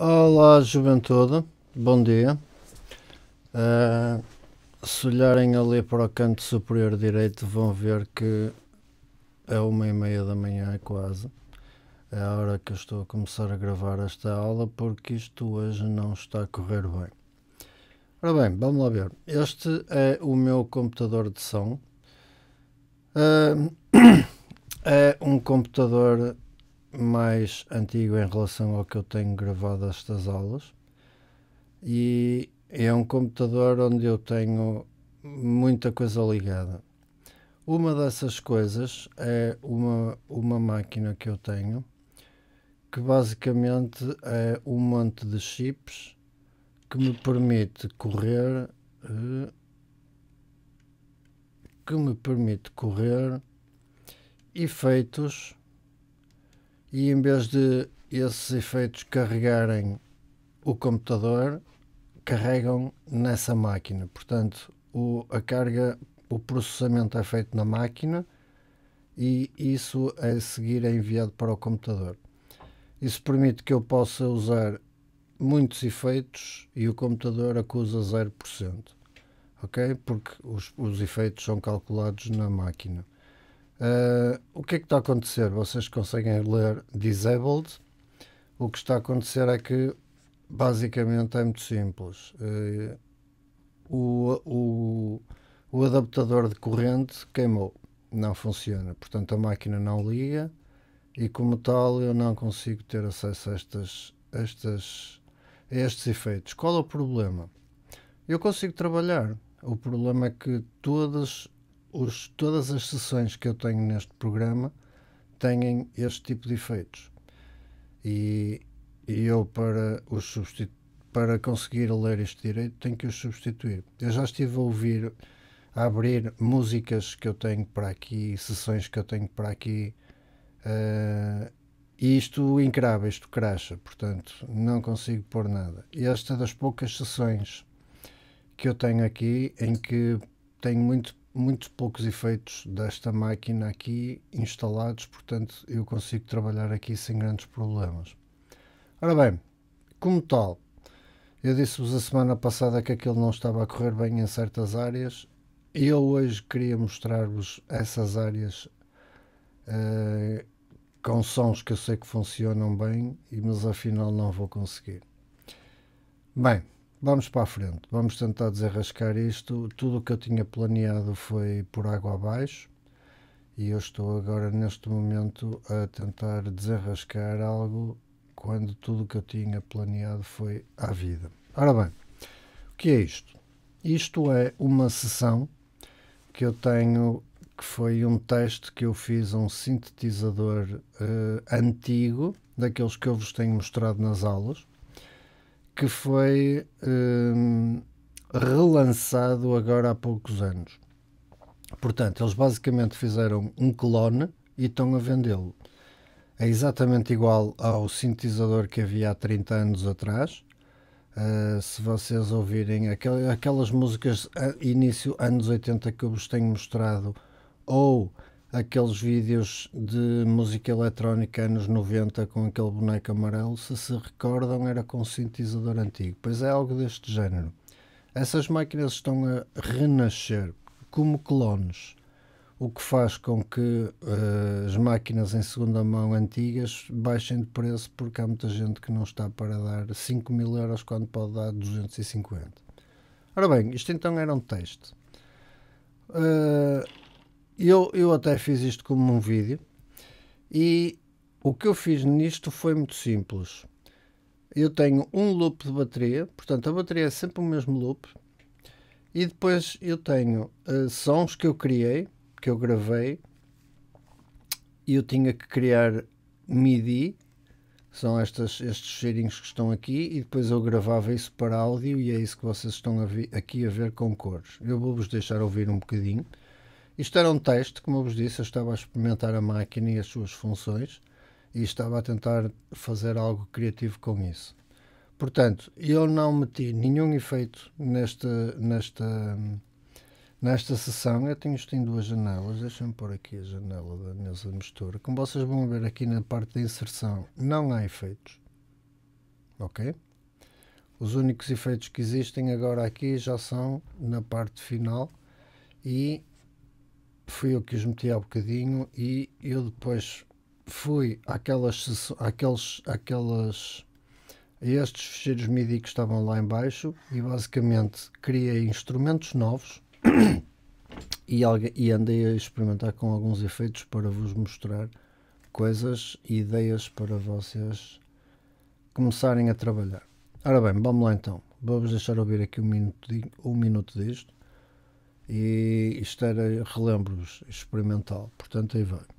Olá, juventude, bom dia. Uh, Se olharem ali para o canto superior direito, vão ver que é 1h30 da manhã, quase. É a hora que eu estou a começar a gravar esta aula, porque isto hoje não está a correr bem. Ora bem, vamos lá ver. Este é o meu computador de som. É um computador mais antigo em relação ao que eu tenho gravado estas aulas. E é um computador onde eu tenho muita coisa ligada. Uma dessas coisas é uma máquina que eu tenho, que basicamente é um monte de chips que me permite correr efeitos, e em vez de esses efeitos carregarem o computador, carregam nessa máquina. Portanto, o processamento é feito na máquina e isso é seguir é enviado para o computador. Isso permite que eu possa usar muitos efeitos e o computador acusa 0%. Ok? Porque os efeitos são calculados na máquina. O que é que está a acontecer? Vocês conseguem ler disabled. O que está a acontecer é que basicamente é muito simples. O adaptador de corrente queimou, não funciona, portanto a máquina não liga e, como tal, eu não consigo ter acesso a estes efeitos. Qual é o problema? Eu consigo trabalhar. O problema é que todas as sessões que eu tenho neste programa têm este tipo de efeitos. E eu, para conseguir ler isto direito, tenho que os substituir. Eu já estive a abrir músicas que eu tenho para aqui, sessões que eu tenho para aqui, e isto encrava, isto cracha, portanto não consigo pôr nada. E esta é das poucas sessões que eu tenho aqui em que tenho muito poucos efeitos desta máquina aqui instalados, portanto eu consigo trabalhar aqui sem grandes problemas. Ora bem, como tal, eu disse-vos a semana passada que aquilo não estava a correr bem em certas áreas e eu hoje queria mostrar-vos essas áreas com sons que eu sei que funcionam bem, mas afinal não vou conseguir. Bem, vamos para a frente, vamos tentar desenrascar isto. Tudo o que eu tinha planeado foi por água abaixo e eu estou agora neste momento a tentar desenrascar algo quando tudo o que eu tinha planeado foi à vida. Ora bem, o que é isto? Isto é uma sessão que eu tenho, que foi um teste que eu fiz a um sintetizador antigo, daqueles que eu vos tenho mostrado nas aulas, que foi relançado agora há poucos anos. Portanto, eles basicamente fizeram um clone e estão a vendê-lo. É exatamente igual ao sintetizador que havia há 30 anos atrás. Se vocês ouvirem aquelas músicas início anos 80 que eu vos tenho mostrado, ou aqueles vídeos de música eletrónica anos 90 com aquele boneco amarelo, se recordam, era com um sintetizador antigo. Pois é algo deste género. Essas máquinas estão a renascer como clones, o que faz com que as máquinas em segunda mão antigas baixem de preço, porque há muita gente que não está para dar 5.000 euros quando pode dar 250. Ora bem, isto então era um teste. Eu até fiz isto como um vídeo e o que eu fiz nisto foi muito simples. Eu tenho um loop de bateria, portanto a bateria é sempre o mesmo loop, e depois eu tenho sons que eu criei, que eu gravei, e eu tinha que criar MIDI, são estes cheirinhos que estão aqui, e depois eu gravava isso para áudio, e é isso que vocês estão aqui a ver com cores. Eu vou-vos deixar ouvir um bocadinho. Isto era um teste, como eu vos disse, eu estava a experimentar a máquina e as suas funções, e estava a tentar fazer algo criativo com isso. Portanto, eu não meti nenhum efeito nesta sessão. Eu tenho isto em duas janelas. Deixem-me pôr aqui a janela da mesa de mistura. Como vocês vão ver aqui na parte da inserção, não há efeitos. ok? Os únicos efeitos que existem agora aqui já são na parte final, e fui eu que os meti há bocadinho, e eu depois fui a estes ficheiros MIDI que estavam lá em baixo e basicamente criei instrumentos novos e andei a experimentar com alguns efeitos para vos mostrar coisas e ideias para vocês começarem a trabalhar. Ora bem, vamos lá então. Vou-vos deixar ouvir aqui um minuto disto. E isto era, relembro-vos, experimental. Portanto, aí vai.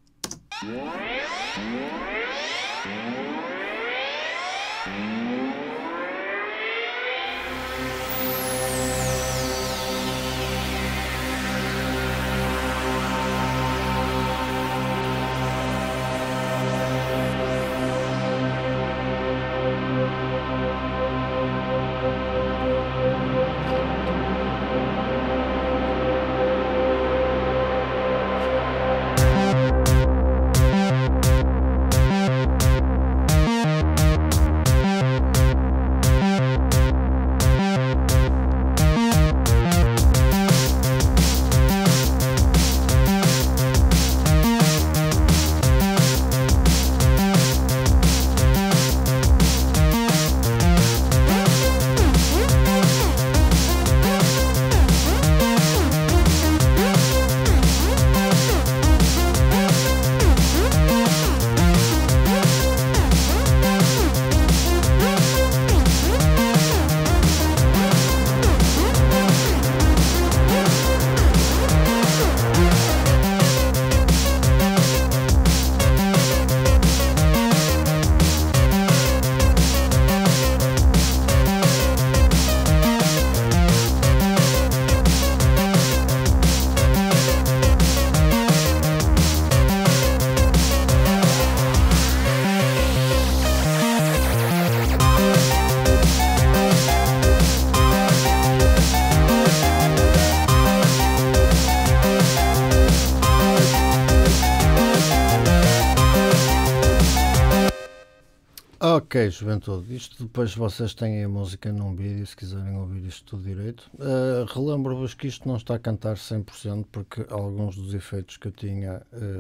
Ok, juventude, isto depois vocês têm a música num vídeo, se quiserem ouvir isto tudo direito. Relembro-vos que isto não está a cantar 100%, porque alguns dos efeitos que eu tinha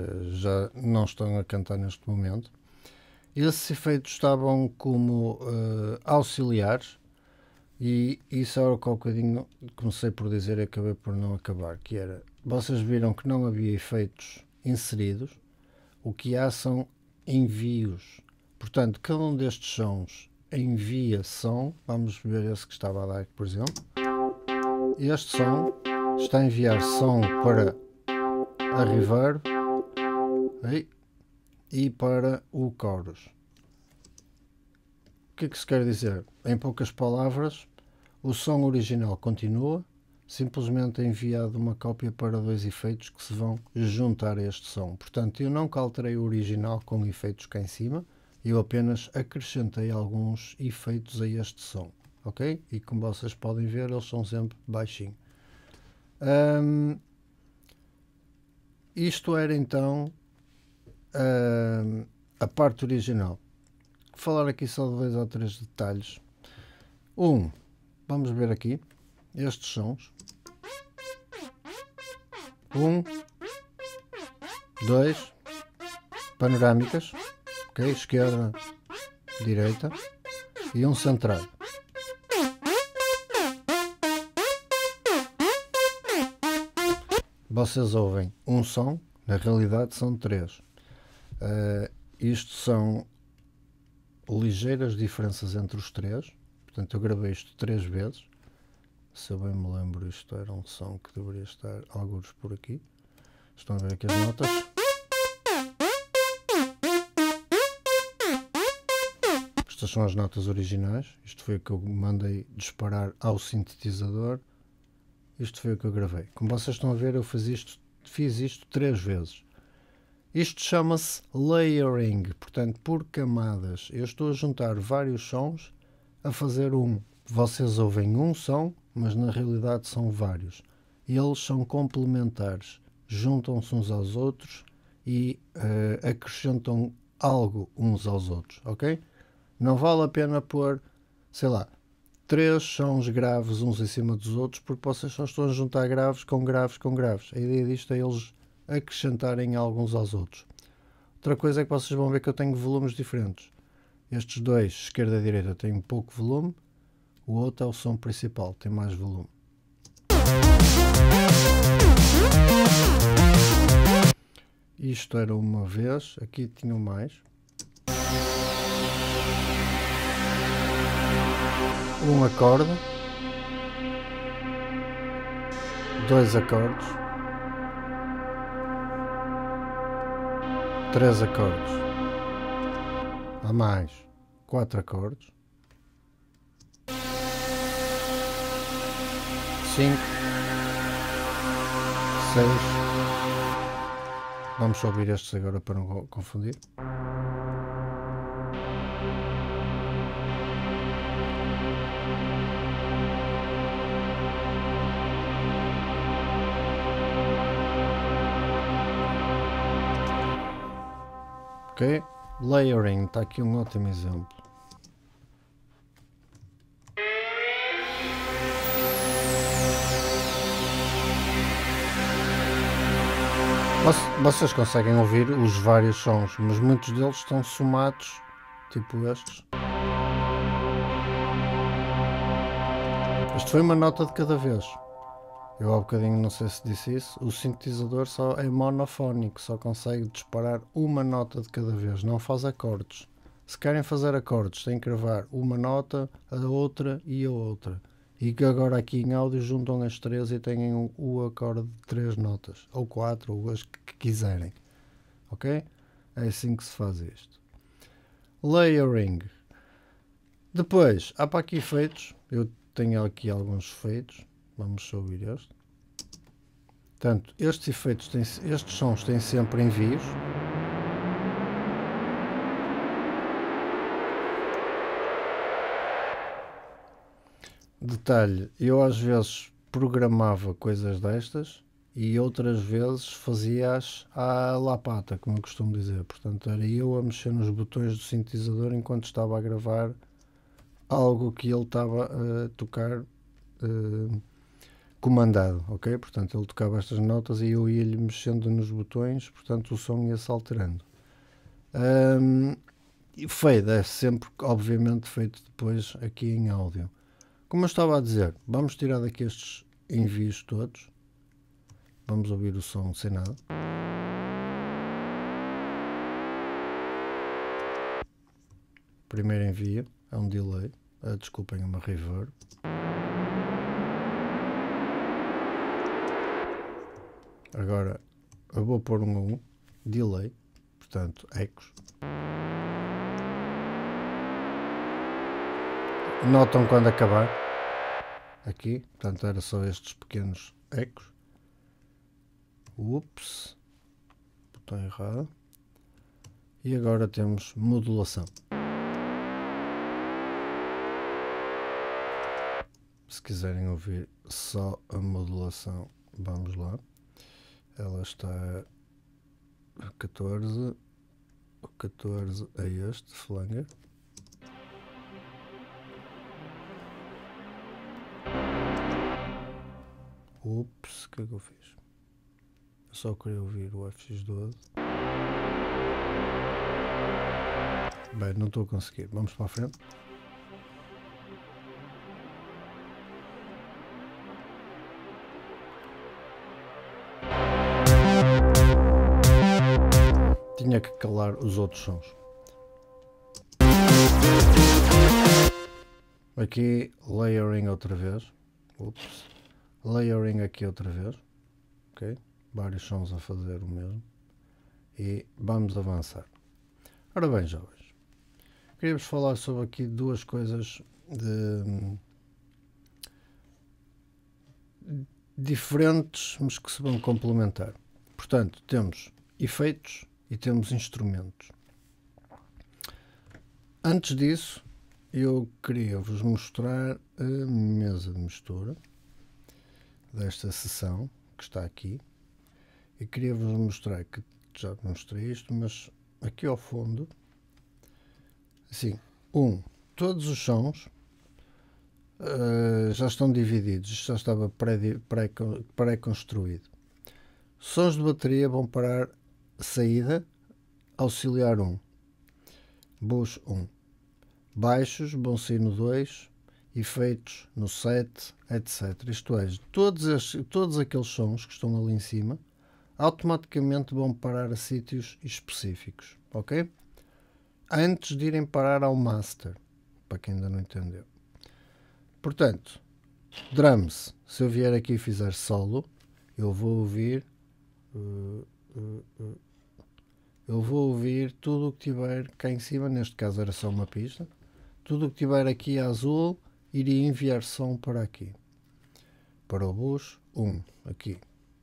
já não estão a cantar neste momento. Esses efeitos estavam como auxiliares, e isso era o que há bocadinho comecei por dizer e acabei por não acabar, que era, vocês viram que não havia efeitos inseridos, o que há são envios. Portanto, cada um destes sons envia som. Vamos ver esse que estava a dar aqui, por exemplo. Este som está a enviar som para a reverb e para o chorus. O que é que se quer dizer? Em poucas palavras, o som original continua, simplesmente é enviado uma cópia para dois efeitos que se vão juntar a este som. Portanto, eu não alterei o original com efeitos cá em cima, eu apenas acrescentei alguns efeitos a este som, ok? E como vocês podem ver, eles são sempre baixinhos. Isto era então a parte original. Vou falar aqui só de 2 ou 3 detalhes. Vamos ver aqui estes sons. 1, 2, panorâmicas. Ok, esquerda, direita e um centrado. Vocês ouvem um som, na realidade são 3. Isto são ligeiras diferenças entre os 3, portanto eu gravei isto 3 vezes. Se eu bem me lembro, isto era um som que deveria estar alguns por aqui. Estão a ver aqui as notas. Estas são as notas originais. Isto foi o que eu mandei disparar ao sintetizador. Isto foi o que eu gravei. Como vocês estão a ver, eu fiz isto 3 vezes. Isto chama-se layering, portanto, por camadas. Eu estou a juntar vários sons a fazer um. Vocês ouvem um som, mas na realidade são vários. Eles são complementares, juntam-se uns aos outros e acrescentam algo uns aos outros, ok? Não vale a pena pôr, sei lá, 3 sons graves uns em cima dos outros, porque vocês só estão a juntar graves com graves com graves. A ideia disto é eles acrescentarem alguns aos outros. Outra coisa é que vocês vão ver que eu tenho volumes diferentes. Estes dois, esquerda e direita, têm pouco volume. O outro é o som principal, tem mais volume. Isto era uma vez, aqui tinham mais. Um acorde, 2 acordes, 3 acordes, a mais 4 acordes, 5, 6. Vamos só ouvir estes agora para não confundir. Ok? Layering, está aqui um ótimo exemplo. Vocês conseguem ouvir os vários sons, mas muitos deles estão somados, tipo estes. Isto foi uma nota de cada vez. Eu há bocadinho não sei se disse isso. O sintetizador só é monofónico, só consegue disparar uma nota de cada vez, não faz acordes. Se querem fazer acordes, têm que gravar uma nota, a outra e a outra. E que agora aqui em áudio juntam as 3 e têm o acorde de 3 notas, ou 4, ou as que quiserem. Ok? É assim que se faz isto. Layering. Depois, há para aqui efeitos. Eu tenho aqui alguns efeitos. Vamos só ouvir este. Portanto, estes sons têm sempre envios. Detalhe, eu às vezes programava coisas destas e outras vezes fazia-as à lapata, como eu costumo dizer. Portanto, era eu a mexer nos botões do sintetizador enquanto estava a gravar algo que ele estava a tocar comandado, ok? Portanto, ele tocava estas notas e eu ia-lhe mexendo nos botões, portanto o som ia-se alterando. E fade é sempre, obviamente, feito depois aqui em áudio. Como eu estava a dizer, vamos tirar daqui estes envios todos. Vamos ouvir o som sem nada. Primeiro envio é um delay. Desculpem, é uma reverb. Agora eu vou pôr um a um. Delay. Portanto, ecos. Notam quando acabar. Aqui. Portanto, era só estes pequenos ecos. Ups. Botão errado. E agora temos modulação. Se quiserem ouvir só a modulação, vamos lá. Ela está a 14. O 14 é este, flanger. Ups, o que é que eu fiz? Eu só queria ouvir o FX12. Bem, não estou a conseguir. Vamos para a frente. Tinha que calar os outros sons. Aqui, layering outra vez. Ups. Layering aqui outra vez. Ok? Vários sons a fazer o mesmo. E vamos avançar. Ora bem, jovens. Queria-vos falar sobre aqui duas coisas diferentes, mas que se vão complementar. Portanto, temos efeitos e temos instrumentos. Antes disso, eu queria vos mostrar a mesa de mistura desta sessão que está aqui, e queria vos mostrar que já mostrei isto, mas aqui ao fundo, assim, Todos os sons já estão divididos, isto já estava pré-construído. Sons de bateria vão parar saída, auxiliar 1, bus 1. Baixos vão sair no 2, efeitos no 7, etc. Isto é, todos aqueles sons que estão ali em cima automaticamente vão parar a sítios específicos, ok? Antes de irem parar ao master, para quem ainda não entendeu. Portanto, drums, se eu vier aqui e fizer solo, eu vou ouvir tudo o que tiver cá em cima, neste caso era só uma pista, tudo o que tiver aqui a azul iria enviar som para aqui, para o bus 1, aqui.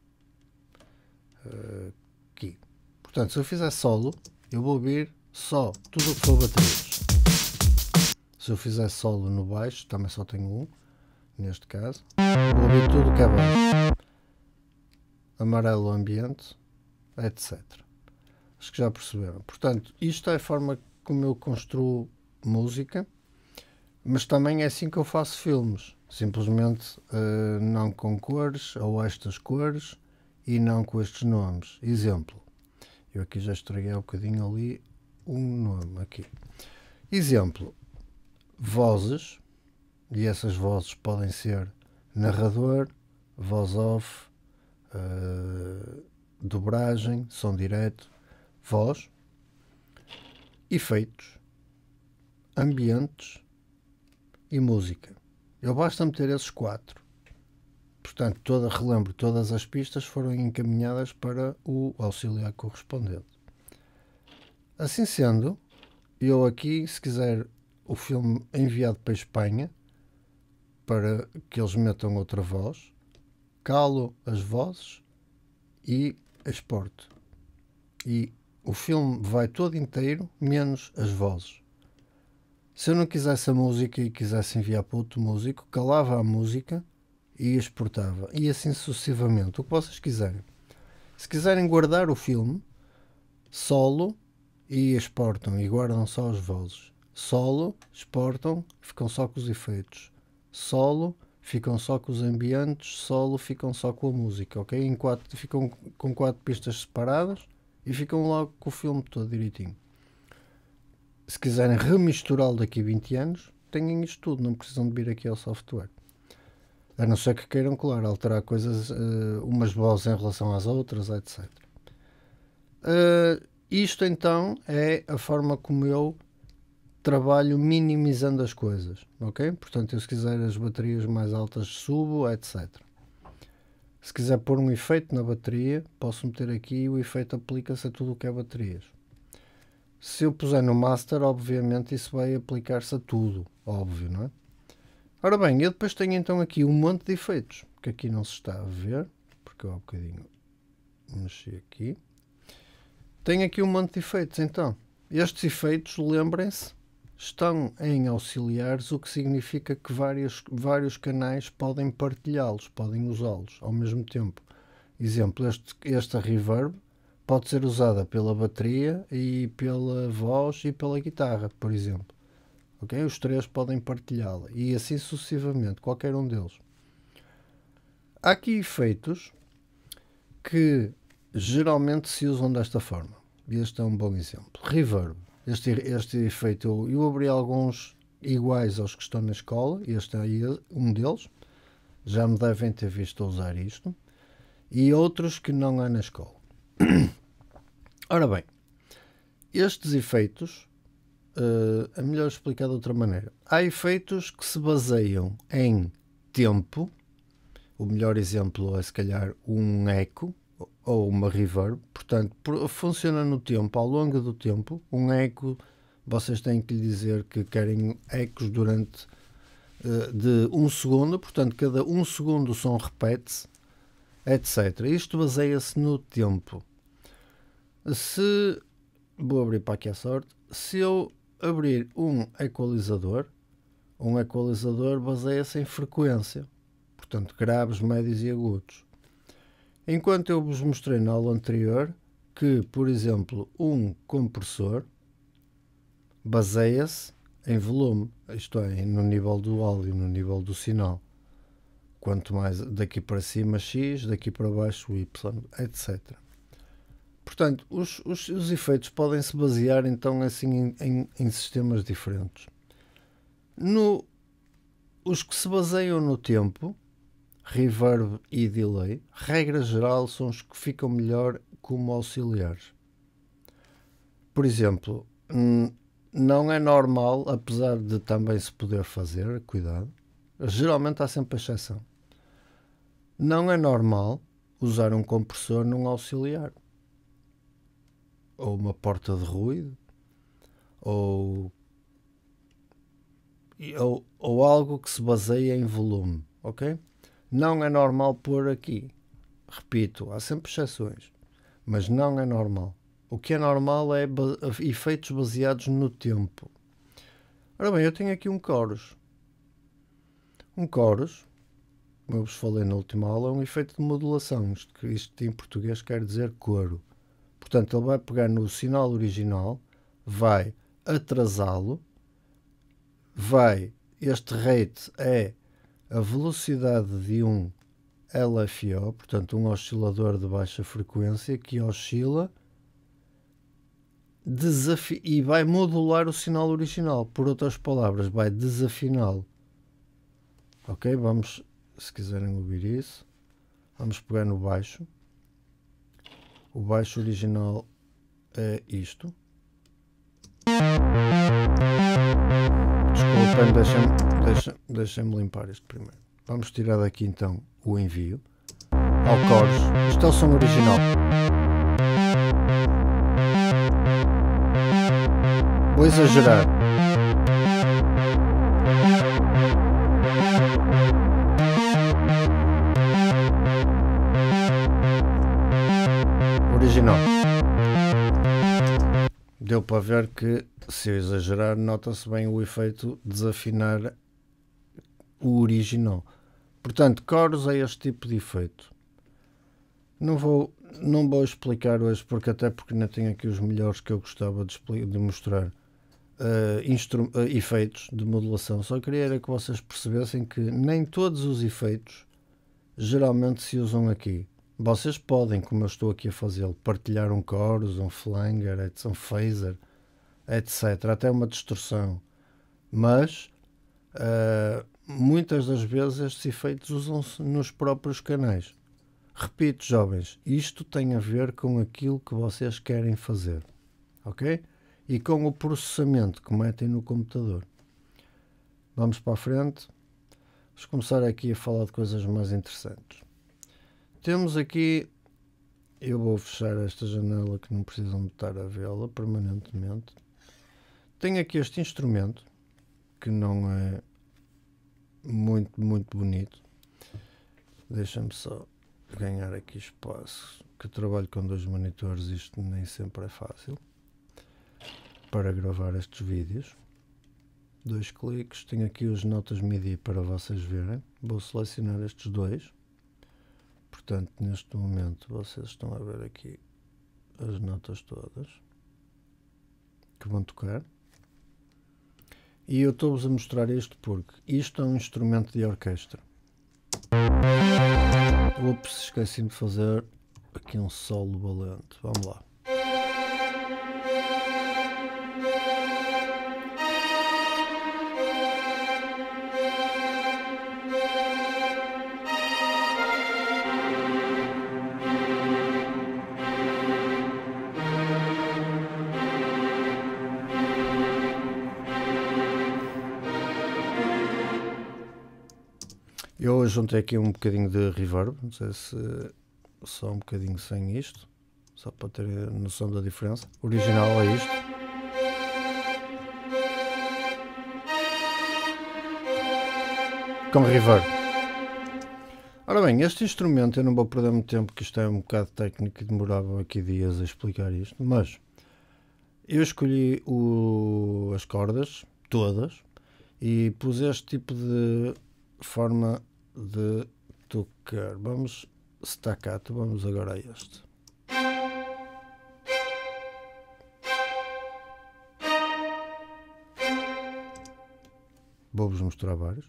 Portanto, se eu fizer solo, eu vou ouvir só tudo o que for baterias. Se eu fizer solo no baixo, também só tenho um, neste caso, vou ouvir tudo o que é baixo, amarelo ambiente, etc. Acho que já perceberam. Portanto, isto é a forma como eu construo música, mas também é assim que eu faço filmes. Simplesmente não com cores, ou estas cores, e não com estes nomes. Exemplo. Eu aqui já estraguei um bocadinho ali um nome aqui. Exemplo. Vozes. E essas vozes podem ser narrador, voz off, dobragem, som direto, voz, efeitos, ambientes e música. Eu basta meter esses 4. Portanto, relembro, todas as pistas foram encaminhadas para o auxiliar correspondente. Assim sendo, eu aqui, se quiser o filme enviado para a Espanha, para que eles metam outra voz, calo as vozes e exporto. E o filme vai todo inteiro, menos as vozes. Se eu não quisesse a música e quisesse enviar para outro músico, calava a música e exportava. E assim sucessivamente. O que vocês quiserem. Se quiserem guardar o filme, solo, e exportam e guardam só as vozes. Solo, exportam, ficam só com os efeitos. Solo, ficam só com os ambientes. Solo, ficam só com a música, ok? Ficam com 4 pistas separadas e ficam logo com o filme todo direitinho. Se quiserem remisturá-lo daqui a 20 anos, tenham isto tudo, não precisam de vir aqui ao software. A não ser que queiram, claro, alterar coisas, umas vozes em relação às outras, etc. Isto então é a forma como eu trabalho minimizando as coisas, ok? Portanto, eu se quiser as baterias mais altas subo, etc. Se quiser pôr um efeito na bateria, posso meter aqui e o efeito aplica-se a tudo o que é baterias. Se eu puser no master, obviamente isso vai aplicar-se a tudo, óbvio, não é? Ora bem, eu depois tenho então aqui um monte de efeitos, que aqui não se está a ver, porque eu há bocadinho mexi aqui. Tenho aqui um monte de efeitos, então. Estes efeitos, lembrem-se, estão em auxiliares, o que significa que vários canais podem partilhá-los, podem usá-los ao mesmo tempo. Exemplo, esta reverb pode ser usada pela bateria e pela voz e pela guitarra, por exemplo. Okay? Os 3 podem partilhá-la e assim sucessivamente, qualquer um deles. Há aqui efeitos que geralmente se usam desta forma. Este é um bom exemplo. Reverb. Este efeito, eu abri alguns iguais aos que estão na escola. Este é um deles. Já me devem ter visto usar isto. E outros que não há na escola. Ora bem, estes efeitos, é melhor explicar de outra maneira. Há efeitos que se baseiam em tempo. O melhor exemplo é, se calhar, um eco ou uma reverb. Portanto, funciona no tempo, ao longo do tempo. Um eco, vocês têm que lhe dizer que querem ecos durante de 1 segundo. Portanto, cada 1 segundo o som repete-se, etc. Isto baseia-se no tempo. Vou abrir para aqui a sorte. Se eu abrir um equalizador baseia-se em frequência. Portanto, graves, médios e agudos. Enquanto eu vos mostrei na aula anterior que, por exemplo, um compressor baseia-se em volume, isto é, no nível do áudio, no nível do sinal. Quanto mais daqui para cima X, daqui para baixo Y, etc. Portanto, os efeitos podem se basear então assim em sistemas diferentes. Os que se baseiam no tempo, reverb e delay, regra geral, são os que ficam melhor como auxiliares. Por exemplo, não é normal, apesar de também se poder fazer, cuidado, geralmente há sempre exceção. Não é normal usar um compressor num auxiliar, ou uma porta de ruído, ou algo que se baseia em volume, ok? Não é normal pôr aqui. Repito, há sempre exceções, mas não é normal. O que é normal é efeitos baseados no tempo. Ora bem, eu tenho aqui um chorus. Um chorus, como eu vos falei na última aula, é um efeito de modulação. Isto em português quer dizer coro. Portanto, ele vai pegar no sinal original, vai atrasá-lo, este rate é a velocidade de um LFO, portanto um oscilador de baixa frequência que oscila e vai modular o sinal original. Por outras palavras, vai desafiná-lo. Ok? Vamos, se quiserem ouvir isso, vamos pegar no baixo. O baixo original é isto. Desculpem, deixem-me limpar isto primeiro. Vamos tirar daqui então o envio ao chorus. Isto é o som original. Vou exagerar. Original. Deu para ver que, se eu exagerar, nota-se bem o efeito de desafinar o original. Portanto, chorus é este tipo de efeito. Não vou explicar hoje, porque ainda tenho aqui os melhores que eu gostava de mostrar. Efeitos de modulação. Só queria era que vocês percebessem que nem todos os efeitos geralmente se usam aqui. Vocês podem, como eu estou aqui a fazê-lo, partilhar um chorus, um flanger, um phaser, etc. Até uma distorção. Mas muitas das vezes estes efeitos usam-se nos próprios canais. Repito, jovens, isto tem a ver com aquilo que vocês querem fazer. Ok? E com o processamento que metem no computador. Vamos para a frente. Vamos começar aqui a falar de coisas mais interessantes. Temos aqui, eu vou fechar esta janela que não precisam de estar a vê-la permanentemente. Tenho aqui este instrumento que não é muito bonito. Deixa-me só ganhar aqui espaço, que eu trabalho com 2 monitores, isto nem sempre é fácil para gravar estes vídeos. 2 cliques, tenho aqui as notas MIDI para vocês verem. Vou selecionar estes 2. Portanto, neste momento vocês estão a ver aqui as notas todas que vão tocar. E eu estou-vos a mostrar isto porque isto é um instrumento de orquestra. Ups, esqueci-me de fazer aqui um solo valente. Vamos lá. Eu juntei aqui um bocadinho de reverb, não sei se só um bocadinho sem isto, só para ter a noção da diferença. O original é isto. Com reverb. Ora bem, este instrumento, eu não vou perder muito tempo, que isto é um bocado técnico e demorava aqui dias a explicar isto, mas eu escolhi as cordas, todas, e pus este tipo de forma de tocar. Vamos staccato, vamos agora a este. Vou-vos mostrar vários.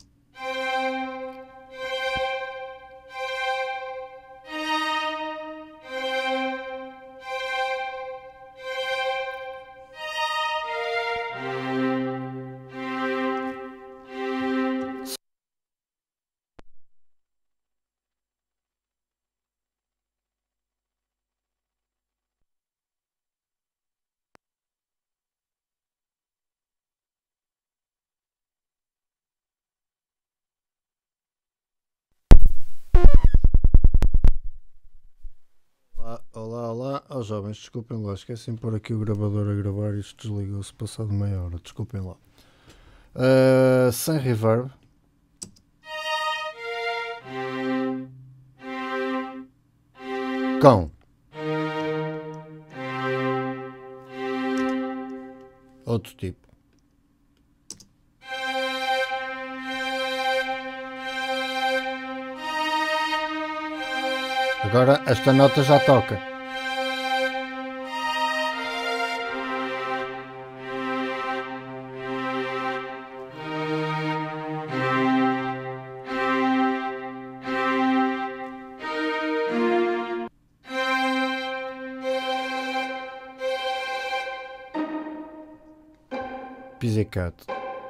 Olá, oh, jovens, desculpem lá, esqueci de pôr aqui o gravador a gravar e isto desligou-se passado meia hora, desculpem lá. Sem reverb. Com outro tipo. Agora esta nota já toca. Pizzicato.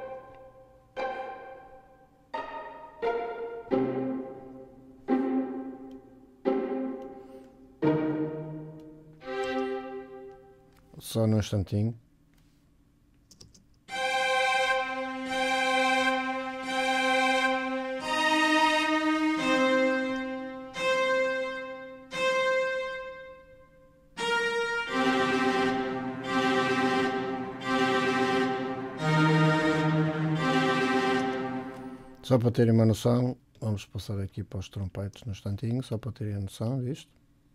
Só num instantinho. Só para terem uma noção, vamos passar aqui para os trompetes no instantinho, só para terem a noção disto.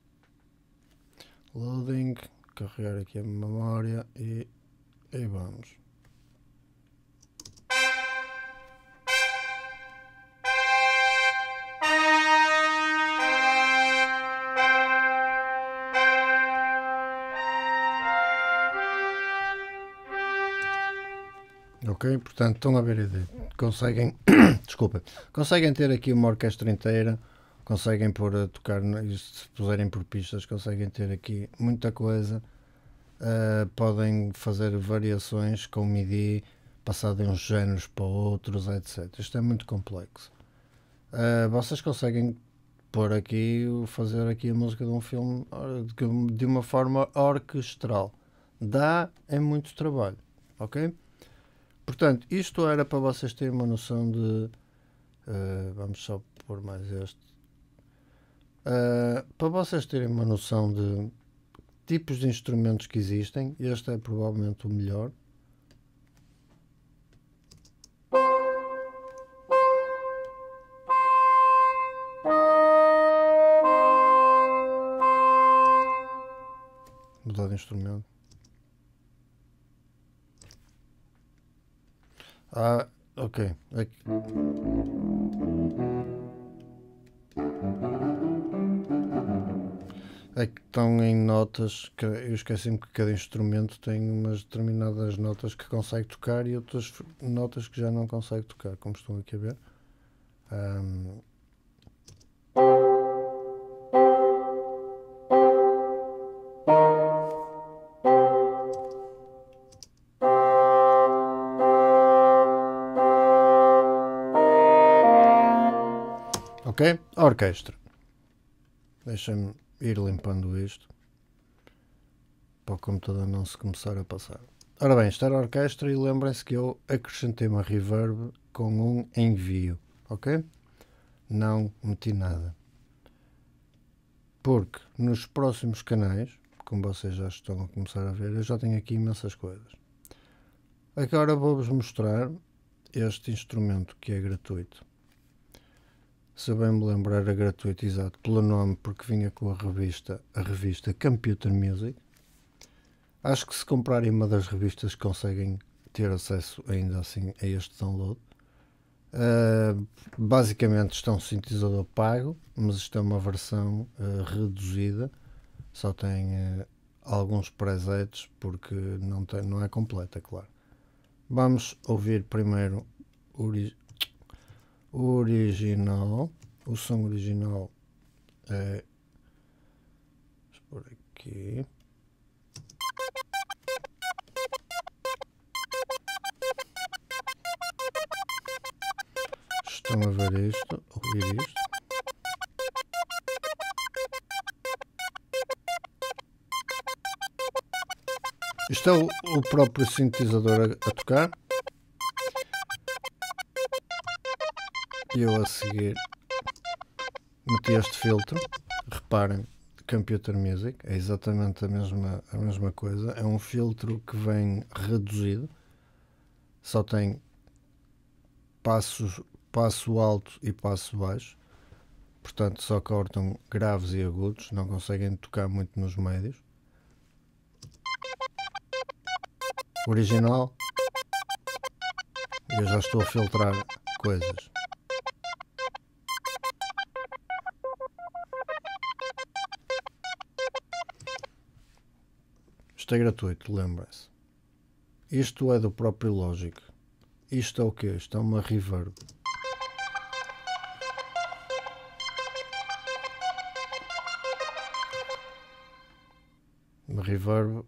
Loading, carregar aqui a memória e vamos. Ok, portanto estão a ver a ideia. Conseguem, desculpa, conseguem ter aqui uma orquestra inteira, conseguem pôr a tocar, se puserem por pistas, conseguem ter aqui muita coisa. Podem fazer variações com MIDI, passar de uns géneros para outros, etc. Isto é muito complexo. Vocês conseguem pôr aqui, fazer aqui a música de um filme de uma forma orquestral. Dá é muito trabalho, ok? Portanto, isto era para vocês terem uma noção de... vamos só pôr mais este. Para vocês terem uma noção de tipos de instrumentos que existem, este é provavelmente o melhor. Mudar de instrumento. Ok. Aqui. É que estão em notas, que eu esqueci-me que cada instrumento tem umas determinadas notas que consegue tocar e outras notas que já não consegue tocar, como estão aqui a ver. Ok? A orquestra. Deixem-me ir limpando isto para o computador não se começar a passar. Ora bem, está a orquestra e lembrem-se que eu acrescentei uma reverb com um envio, ok? Não meti nada. Porque nos próximos canais, como vocês já estão a começar a ver, eu já tenho aqui imensas coisas. Agora vou-vos mostrar este instrumento que é gratuito. Se eu bem me lembrar, é gratuito, exato, pelo nome, porque vinha com a revista Computer Music. Acho que se comprarem uma das revistas conseguem ter acesso ainda assim a este download. Basicamente isto é um sintetizador pago, mas isto é uma versão reduzida, só tem alguns presets porque não é completa, claro. Vamos ouvir primeiro original. O som original é, por aqui. Estão a ver isto, ouvir isto. Isto é o próprio sintetizador a tocar. E eu a seguir meti este filtro. Reparem, Computer Music é exatamente a mesma coisa. É um filtro que vem reduzido. Só tem passo alto e passo baixo. Portanto, só cortam graves e agudos. Não conseguem tocar muito nos médios. Original. Eu já estou a filtrar coisas. Isto é gratuito, lembrem-se. Isto é do próprio Logic. Isto é o quê? Isto é uma reverb. Uma reverb.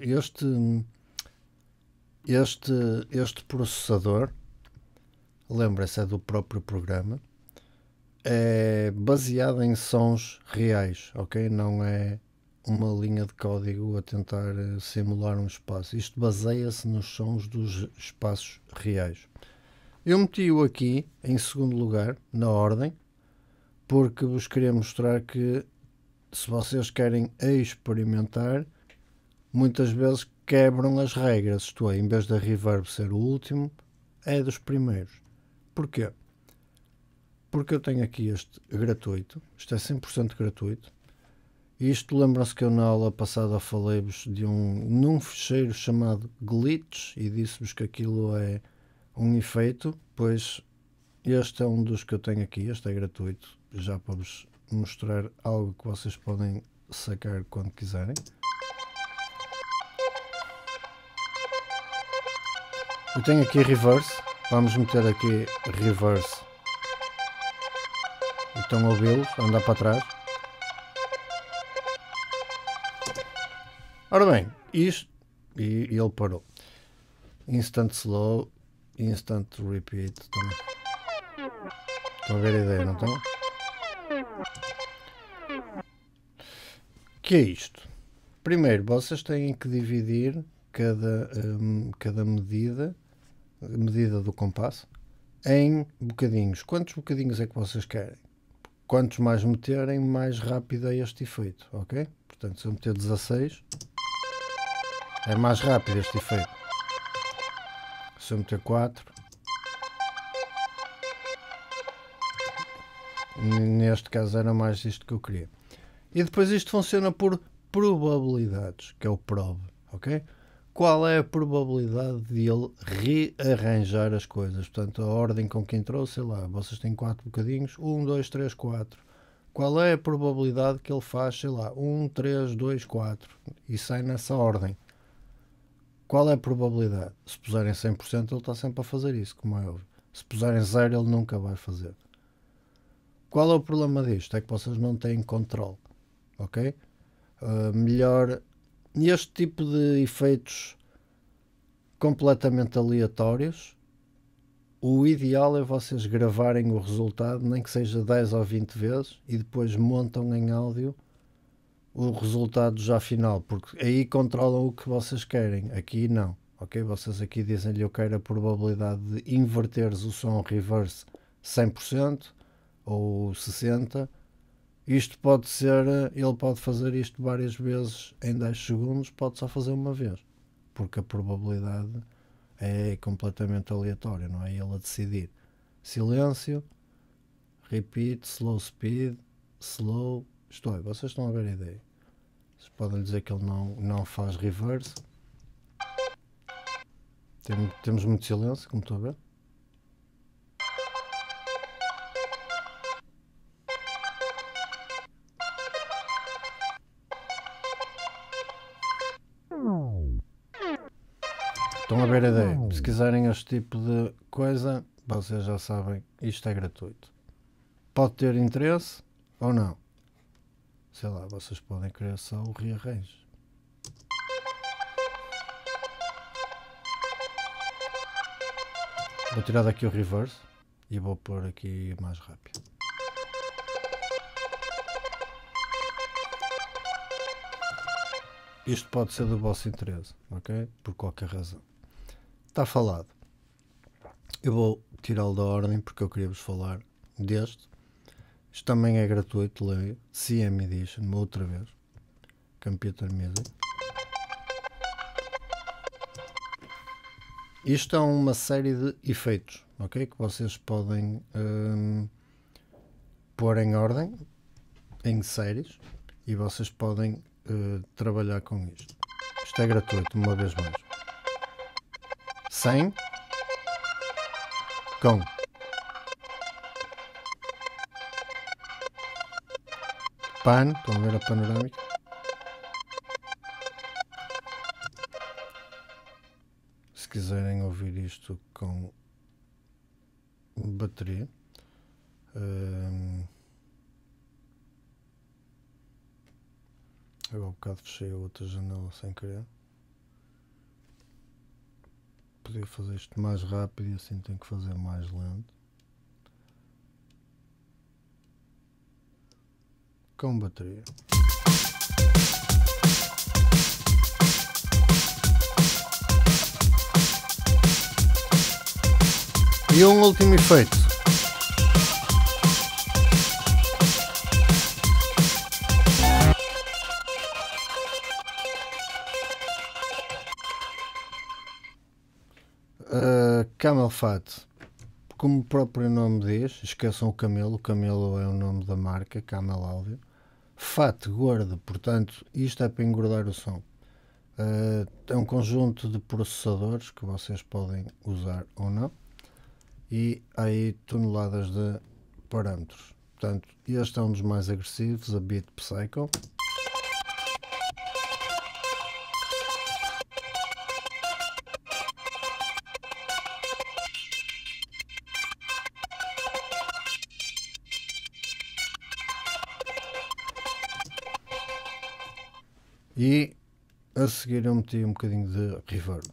Este processador, lembrem-se, é do próprio programa. É baseado em sons reais, ok? Não é uma linha de código a tentar simular um espaço. Isto baseia-se nos sons dos espaços reais. Eu meti-o aqui em segundo lugar, na ordem, porque vos queria mostrar que se vocês querem experimentar, muitas vezes quebram as regras. Isto é, em vez da reverb ser o último, é dos primeiros. Porquê? Porque eu tenho aqui este gratuito. Isto é 100% gratuito. E isto, lembram-se que eu na aula passada falei-vos de num ficheiro chamado glitch e disse-vos que aquilo é um efeito. Pois este é um dos que eu tenho aqui. Este é gratuito, já para vos mostrar algo que vocês podem sacar quando quiserem. Eu tenho aqui reverse. Vamos meter aqui reverse. Estão a ouvi-lo, andar para trás. Ora bem, isto, e ele parou. Instant slow, instant repeat. Estão a ver a ideia, não estão? O que é isto? Primeiro, vocês têm que dividir cada medida do compasso em bocadinhos. Quantos bocadinhos é que vocês querem? Quantos mais meterem, mais rápido é este efeito, ok? Portanto, se eu meter 16, é mais rápido este efeito. Se eu meter 4, neste caso era mais isto que eu queria. E depois isto funciona por probabilidades, que é o prob, ok? Qual é a probabilidade de ele rearranjar as coisas? Portanto, a ordem com que entrou, sei lá, vocês têm 4 bocadinhos, 1, 2, 3, 4. Qual é a probabilidade que ele faz, sei lá, 1, 3, 2, 4 e sai nessa ordem? Qual é a probabilidade? Se puserem 100%, ele está sempre a fazer isso, como é óbvio. Se puserem 0, ele nunca vai fazer. Qual é o problema disto? É que vocês não têm controle, ok? Melhor... Este tipo de efeitos completamente aleatórios, o ideal é vocês gravarem o resultado, nem que seja 10 ou 20 vezes, e depois montam em áudio o resultado já final, porque aí controlam o que vocês querem. Aqui não, ok? Vocês aqui dizem-lhe eu quero a probabilidade de inverteres o som reverse 100% ou 60%. Isto pode ser, ele pode fazer isto várias vezes em 10 segundos, pode só fazer uma vez, porque a probabilidade é completamente aleatória, não é ele a decidir. Silêncio, repeat, slow speed, slow, isto é, vocês estão a ver a ideia. Vocês podem dizer que ele não faz reverse. Temos muito silêncio, como estão a ver. Estão a ver a ideia. Se quiserem este tipo de coisa, vocês já sabem, isto é gratuito. Pode ter interesse ou não. Sei lá, vocês podem querer só o rearranjo. Vou tirar daqui o reverse e vou pôr aqui mais rápido. Isto pode ser do vosso interesse, ok? Por qualquer razão. Está falado. Eu vou tirá-lo da ordem porque eu queria vos falar deste. Isto também é gratuito, leio. CM Edition, outra vez. Computer Music. Isto é uma série de efeitos, ok? Que vocês podem pôr em ordem, em séries, e vocês podem trabalhar com isto. Isto é gratuito, uma vez mais. Sem, com. Pan, estão a ver a panorâmica? Se quiserem ouvir isto com bateria, eu há bocado fechei a outra janela sem querer. Podia fazer isto mais rápido e assim tenho que fazer mais lento. Com bateria. E um último efeito. Camel Fat. Como o próprio nome diz, esqueçam o camelo é o nome da marca, Camel Audio. Fat, gordo, portanto, isto é para engordar o som. É um conjunto de processadores que vocês podem usar ou não. E há aí toneladas de parâmetros. Portanto, este é um dos mais agressivos, a Beat Psycho. E a seguir eu meti um bocadinho de reverb.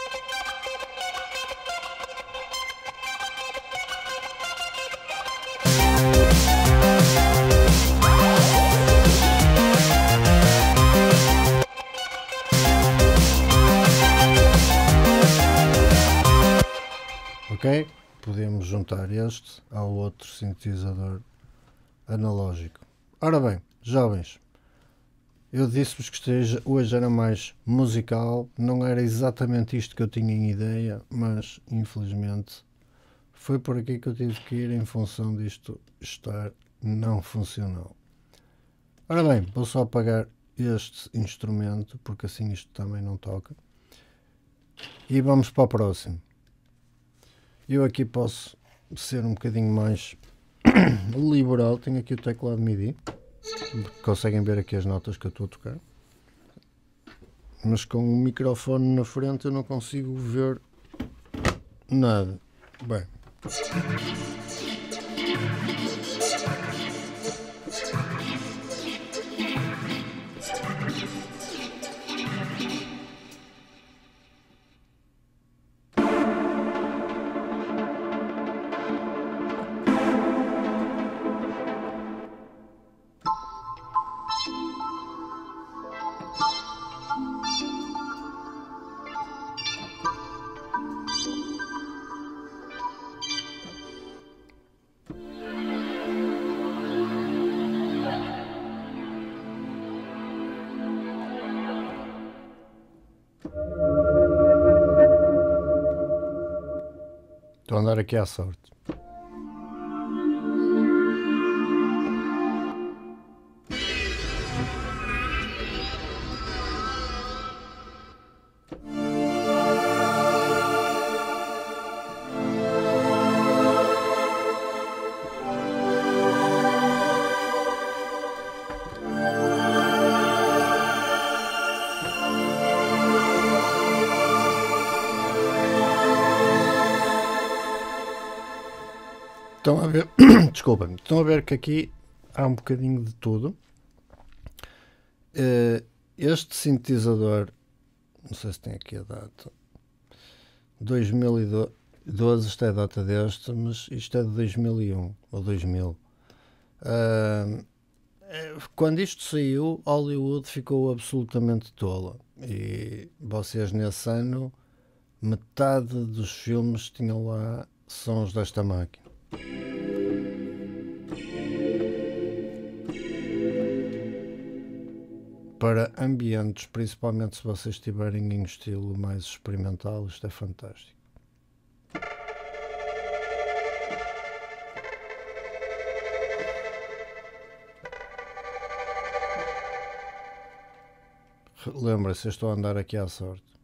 Ok? Podemos juntar este ao outro sintetizador analógico. Ora bem, jovens, eu disse-vos que hoje era mais musical, não era exatamente isto que eu tinha em ideia, mas infelizmente foi por aqui que eu tive que ir em função disto estar não funcional. Ora bem, vou só apagar este instrumento, porque assim isto também não toca. E vamos para o próximo. Eu aqui posso ser um bocadinho mais liberal, tenho aqui o teclado MIDI. Conseguem ver aqui as notas que eu estou a tocar, mas com o microfone na frente eu não consigo ver nada. Bem, estou a andar aqui à sorte. Estão a ver, desculpem, estão a ver que aqui há um bocadinho de tudo. Este sintetizador, não sei se tem aqui a data, 2012, isto é a data deste, mas isto é de 2001 ou 2000. Quando isto saiu, Hollywood ficou absolutamente tola, e vocês nesse ano, metade dos filmes tinham lá sons desta máquina. Para ambientes, principalmente se vocês estiverem em estilo mais experimental, isto é fantástico. Lembra-se, eu estou a andar aqui à sorte.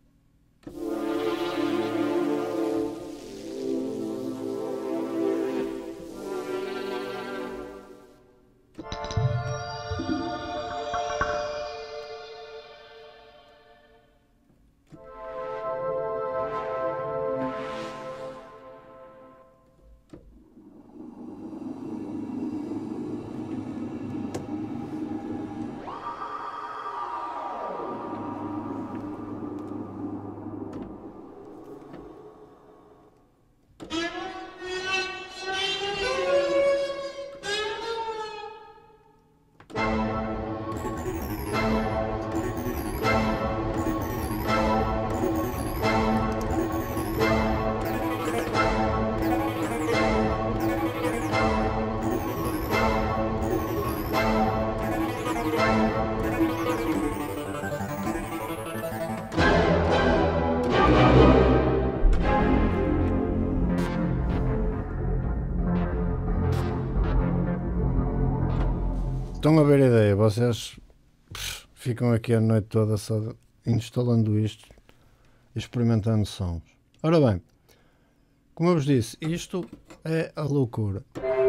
Estão a ver a ideia, vocês ficam aqui a noite toda só instalando isto e experimentando sons. Ora bem, como eu vos disse, isto é a loucura.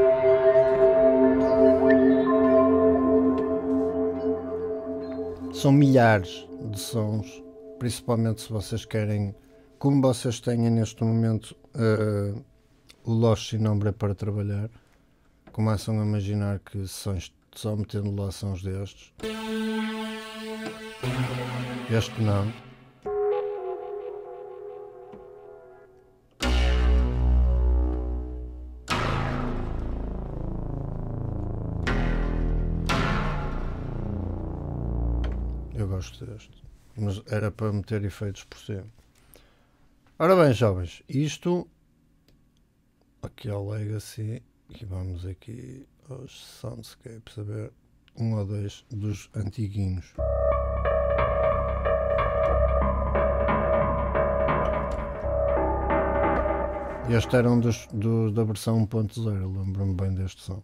São milhares de sons, principalmente se vocês querem, como vocês têm neste momento o Lost Sin Nombre para trabalhar, começam a imaginar que sons, só metendo lá sons destes. Este não. Eu gosto deste, mas era para meter efeitos por cima. Ora bem, jovens, isto aqui ao Legacy, e vamos aqui aos Soundscapes a ver um ou dois dos antiguinhos. Este era um da versão 1.0, lembro-me bem deste som.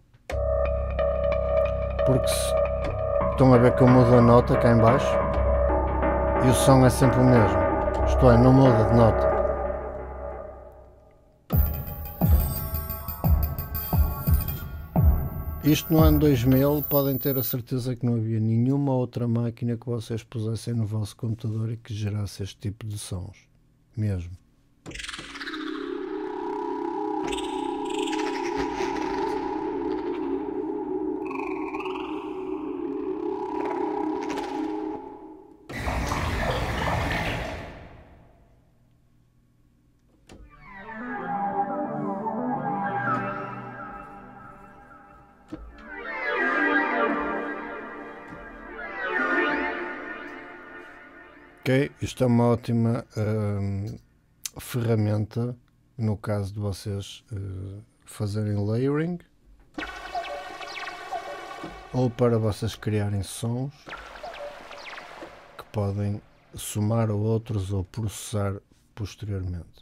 Porque estão a ver que eu mudo a nota cá em baixo e o som é sempre o mesmo. Isto é, não muda de nota. Isto no ano 2000 podem ter a certeza que não havia nenhuma outra máquina que vocês pusessem no vosso computador e que gerasse este tipo de sons. Mesmo. Ok, isto é uma ótima ferramenta no caso de vocês fazerem layering ou para vocês criarem sons que podem somar a outros ou processar posteriormente.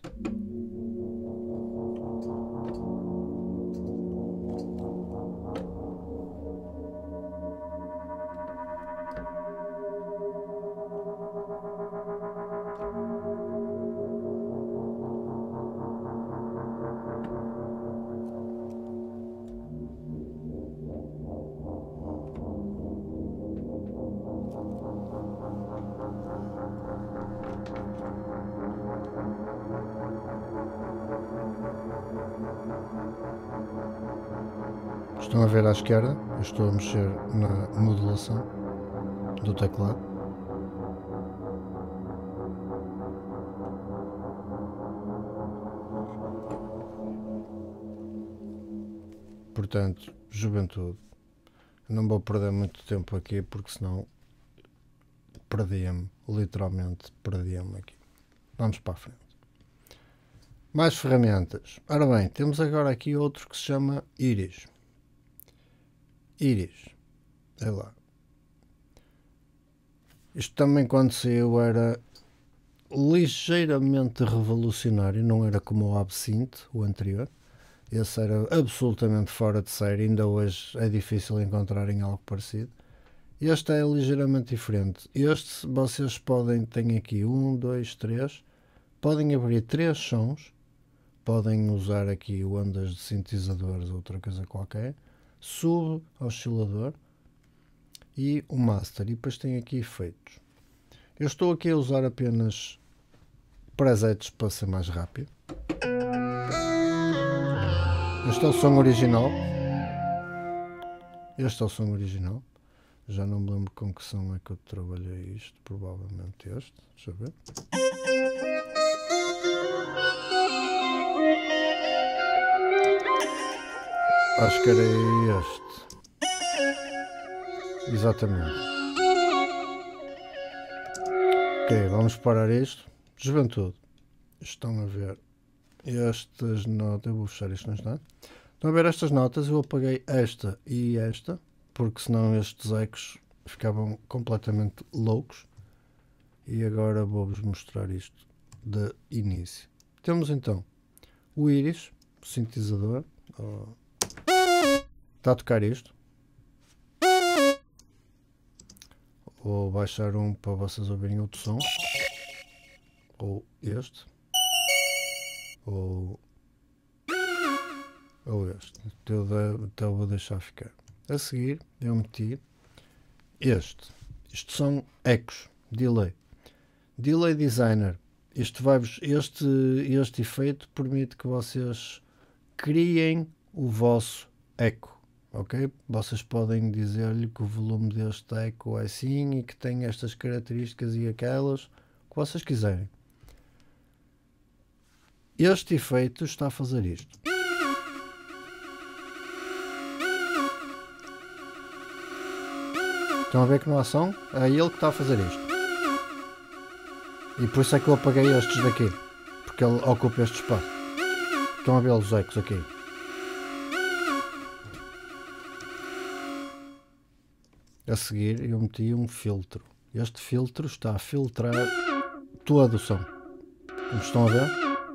Estão a ver à esquerda? Eu estou a mexer na modulação do teclado. Portanto, juventude, não vou perder muito tempo aqui porque senão perdia-me, literalmente perdia-me aqui. Vamos para a frente. Mais ferramentas. Ora bem, temos agora aqui outro que se chama Iris. Iris. É lá. Isto também quando saiu era ligeiramente revolucionário, não era como o Absinthe, o anterior. Esse era absolutamente fora de série, ainda hoje é difícil encontrarem algo parecido. Este é ligeiramente diferente. Este vocês podem, tem aqui 1, 2, 3, podem abrir 3 sons, podem usar aqui ondas de sintetizadores ou outra coisa qualquer, sub, oscilador e o master, e depois tem aqui efeitos. Eu estou aqui a usar apenas presets para ser mais rápido. Este é o som original. Este é o som original. Já não me lembro com que som é que eu trabalhei isto. Provavelmente este. Deixa eu ver. Acho que era este. Exatamente. Ok, vamos parar isto. Juventude. Estão a ver estas notas. Eu vou fechar isto no instante. Estão a ver estas notas? Eu apaguei esta e esta, porque senão estes ecos ficavam completamente loucos. E agora vou-vos mostrar isto de início. Temos então o Iris, o sintetizador. Está a tocar isto. Vou baixar um para vocês ouvirem outro som. Ou este. Ou este. Então vou deixar ficar. A seguir eu meti este. Isto são ecos, delay. Delay Designer. Este efeito permite que vocês criem o vosso eco. Ok? Vocês podem dizer-lhe que o volume deste eco é assim e que tem estas características e aquelas, o que vocês quiserem. Este efeito está a fazer isto. Estão a ver que não há som? É ele que está a fazer isto. E por isso é que eu apaguei estes daqui. Porque ele ocupa este espaço. Estão a ver os ecos aqui. A seguir eu meti um filtro. Este filtro está a filtrar todo o som. Como estão a ver?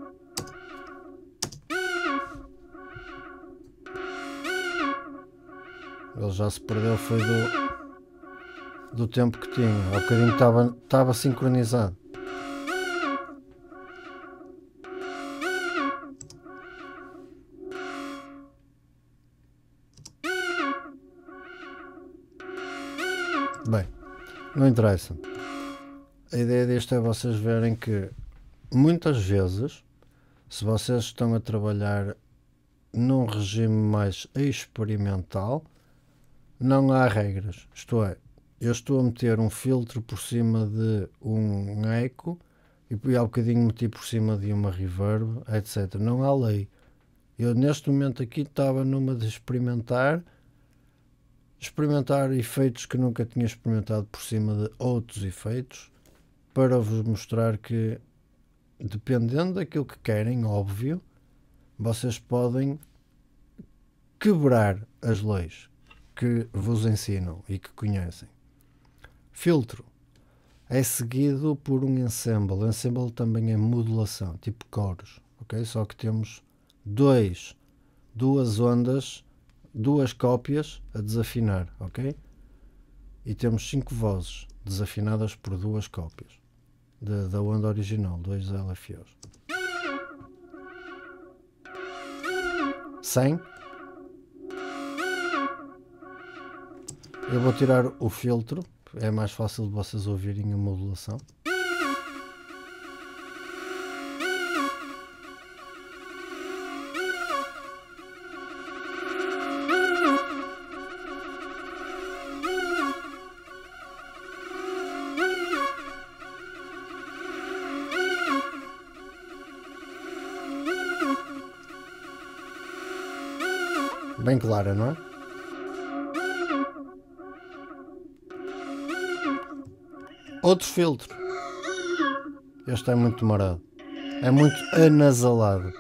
Ele já se perdeu, foi do tempo que tinha. Há bocadinho estava sincronizado. Bem, não interessa. A ideia disto é vocês verem que muitas vezes, se vocês estão a trabalhar num regime mais experimental, não há regras. Isto é, eu estou a meter um filtro por cima de um eco e há bocadinho meti por cima de uma reverb, etc. Não há lei. Eu neste momento aqui estava numa de experimentar efeitos que nunca tinha experimentado por cima de outros efeitos, para vos mostrar que, dependendo daquilo que querem, óbvio, vocês podem quebrar as leis que vos ensinam e que conhecem. Filtro é seguido por um ensemble. Ensemble também é modulação, tipo coros, ok? Só que temos duas ondas, duas cópias a desafinar, ok? E temos 5 vozes desafinadas por duas cópias da onda original, 2 LFOs. 100. Eu vou tirar o filtro, é mais fácil de vocês ouvirem a modulação. Bem clara, não é? Outro filtro. Este é muito marado. É muito anasalado.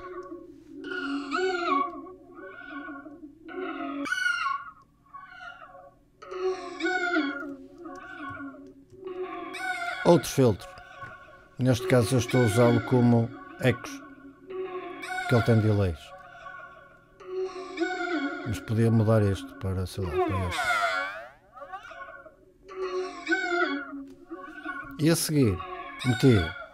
Outro filtro. Neste caso eu estou a usá-lo como ecos, porque ele tem delays. Mas podia mudar este para, sei lá, para este. E a seguir, meti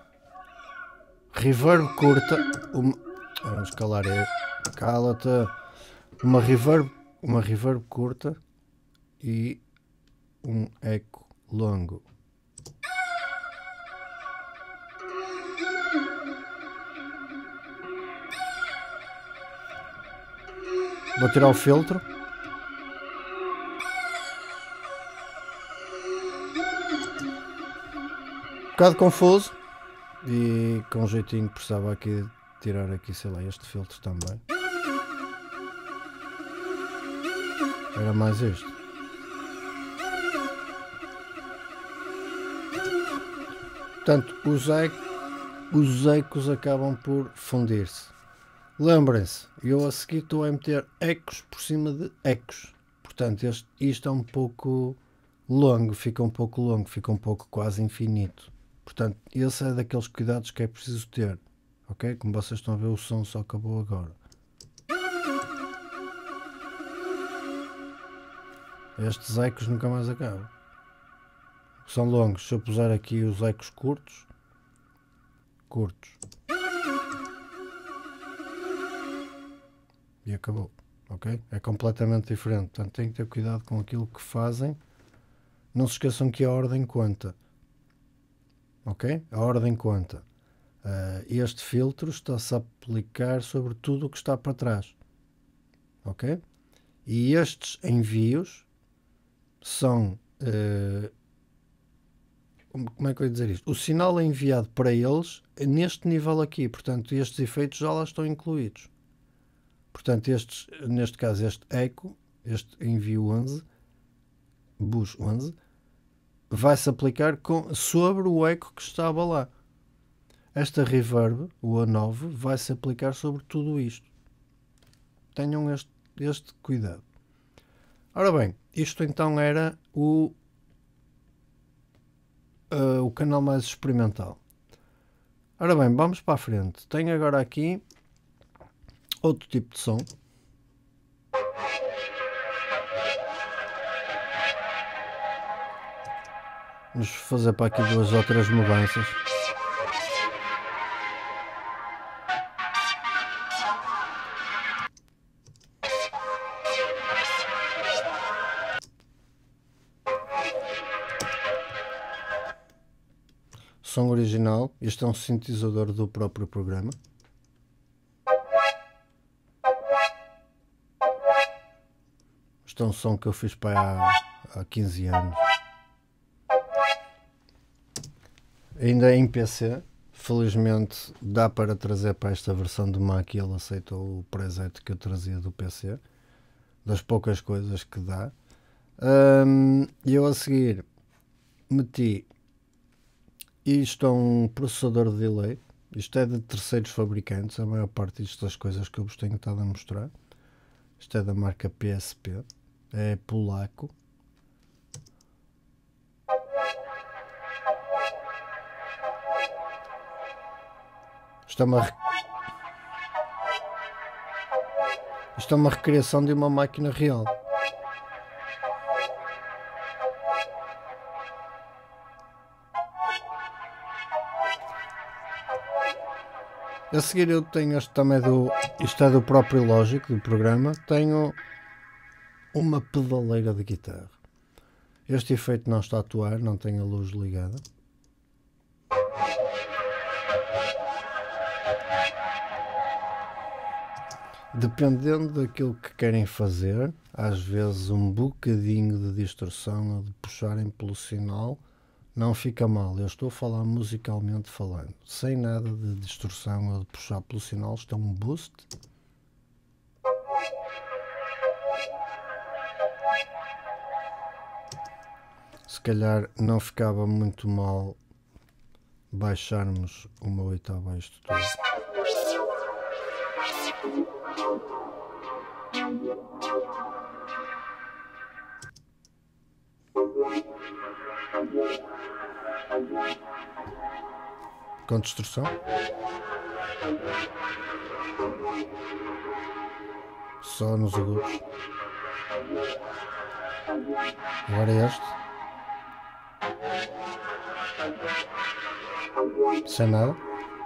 reverb curta, vamos calar aí, cala-te, uma reverb curta e um eco longo. Vou tirar o filtro. Um bocado confuso. E com jeitinho precisava aqui tirar aqui, sei lá, este filtro também. Era mais este. Portanto, os ecos acabam por fundir-se. Lembrem-se, eu a seguir estou a meter ecos por cima de ecos. Portanto, isto é um pouco longo, fica um pouco quase infinito. Portanto, esse é daqueles cuidados que é preciso ter. Ok? Como vocês estão a ver, o som só acabou agora. Estes ecos nunca mais acabam. São longos. Se eu puser aqui os ecos curtos. E acabou. Ok? É completamente diferente. Portanto, tem que ter cuidado com aquilo que fazem. Não se esqueçam que a ordem conta. Ok? A ordem conta. Este filtro está-se a aplicar sobre tudo o que está para trás. Ok? E estes envios são... como é que eu ia dizer isto? O sinal é enviado para eles neste nível aqui. Portanto, estes efeitos já lá estão incluídos. Portanto, neste caso, este eco, este envio 11, bus 11, vai-se aplicar sobre o eco que estava lá. Esta reverb, o A9, vai-se aplicar sobre tudo isto. Tenham este cuidado. Ora bem, isto então era o canal mais experimental. Ora bem, vamos para a frente. Tenho agora aqui outro tipo de som. Vamos fazer para aqui 2 ou 3 mudanças. Som original. Este é um sintetizador do próprio programa. Este é um som que eu fiz para há 15 anos. Ainda é em PC. Felizmente dá para trazer para esta versão do Mac e ele aceitou o preset que eu trazia do PC. Das poucas coisas que dá. E eu a seguir meti isto é um processador de delay. Isto é de terceiros fabricantes. A maior parte das coisas que eu vos tenho estado a mostrar. Isto é da marca PSP. É polaco. Isto é uma recriação de uma máquina real. A seguir eu tenho este também isto é do próprio Logic, do programa. Tenho uma pedaleira de guitarra. Este efeito não está a atuar, não tem a luz ligada. Dependendo daquilo que querem fazer, às vezes um bocadinho de distorção ou de puxarem pelo sinal não fica mal. Eu estou a falar musicalmente falando, sem nada de distorção ou de puxar pelo sinal. Isto é um boost. calhar não ficava muito mal baixarmos uma oitava a isto tudo. Com distorção. Só nos agudos. Agora este. Sem nada.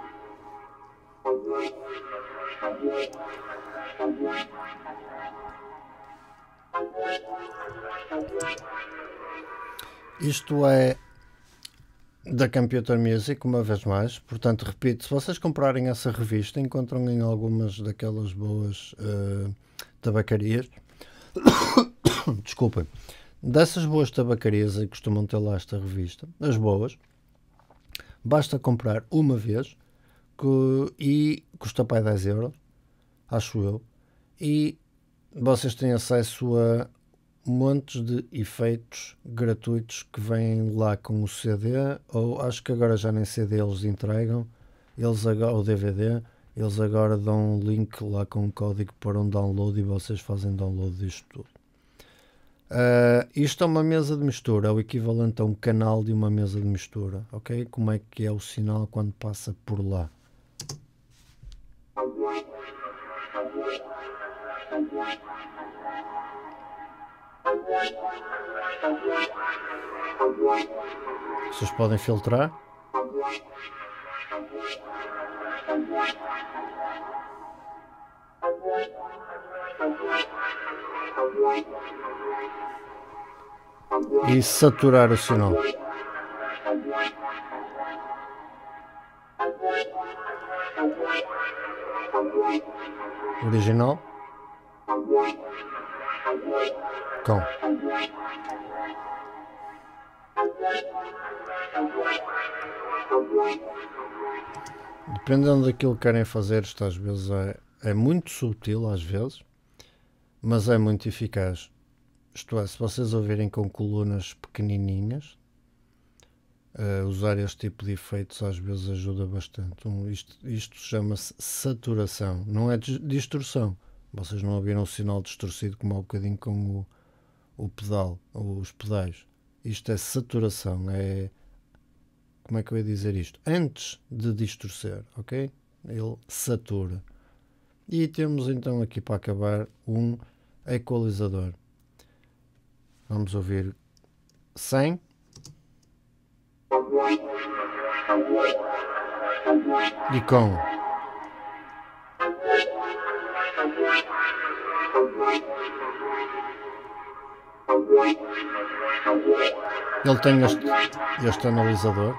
Isto é da Computer Music, uma vez mais. Portanto, repito, se vocês comprarem essa revista, encontram em algumas daquelas boas tabacarias. Desculpem. Dessas boas tabacarias que costumam ter lá esta revista, as boas, basta comprar uma vez e custa para 10 euros, acho eu, e vocês têm acesso a montes de efeitos gratuitos que vêm lá com o CD, ou acho que agora já nem CD eles entregam, eles agora, o DVD, eles agora dão um link lá com um código para um download e vocês fazem download disto tudo. Isto é uma mesa de mistura, é o equivalente a um canal de uma mesa de mistura, ok? Como é que é o sinal quando passa por lá? Vocês podem filtrar. E saturar o sinal. Original. Com. Dependendo daquilo que querem fazer, isto às vezes é muito subtil, às vezes, mas é muito eficaz. Isto é, se vocês ouvirem com colunas pequenininhas, usar este tipo de efeitos às vezes ajuda bastante. Isto chama-se saturação, não é distorção. Vocês não ouviram o sinal distorcido como há um bocadinho com o pedal, os pedais. Isto é saturação, é... Como é que eu ia dizer isto? Antes de distorcer, ok? Ele satura. E temos então aqui para acabar um equalizador. Vamos ouvir 100. E com. Ele tem este analisador.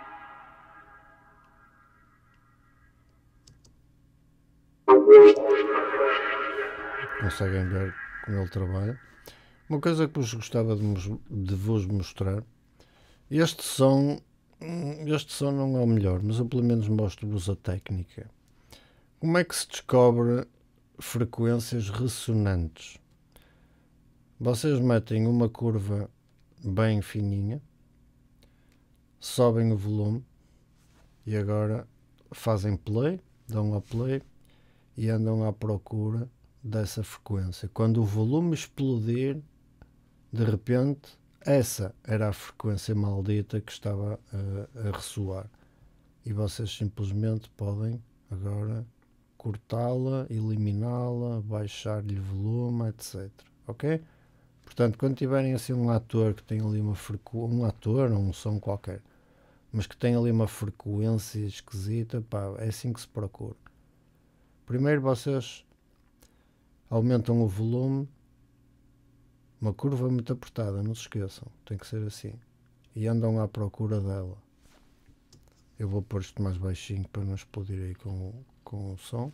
Conseguem ver como ele trabalha. Uma coisa que vos gostava de vos mostrar. Este som não é o melhor, mas eu pelo menos mostro-vos a técnica. Como é que se descobre frequências ressonantes? Vocês metem uma curva bem fininha, sobem o volume e agora fazem play, dão a play e andam à procura dessa frequência. Quando o volume explodir, de repente, essa era a frequência maldita que estava a ressoar. E vocês simplesmente podem agora cortá-la, eliminá-la, baixar-lhe o volume, etc. Ok? Portanto, quando tiverem assim um ator que tem ali uma frequência, um ator ou um som qualquer, mas que tem ali uma frequência esquisita, pá, é assim que se procura. Primeiro vocês aumentam o volume, uma curva muito apertada, não se esqueçam, tem que ser assim, e andam à procura dela. Eu vou pôr isto mais baixinho para não explodir aí com o som.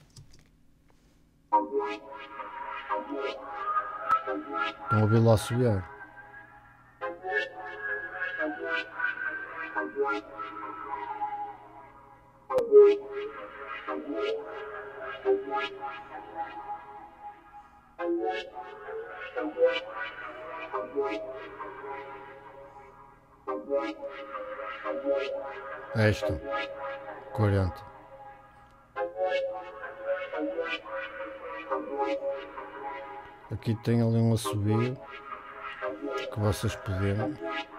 Estão a ouvi-lo a subir. Esta 40. Aqui tem ali um assobio que vocês podiam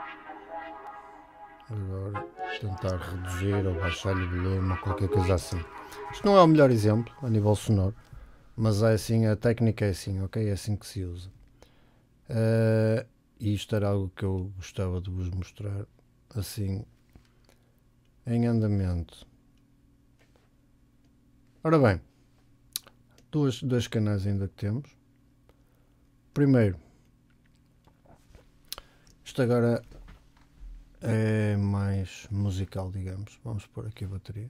agora tentar reduzir ou baixar-lhe o volume ou qualquer coisa assim. Isto não é o melhor exemplo a nível sonoro, mas é assim, a técnica é assim, ok? É assim que se usa. E isto era algo que eu gostava de vos mostrar assim em andamento. Ora bem, dois canais ainda que temos. Primeiro, isto agora é mais musical, digamos. Vamos pôr aqui a bateria.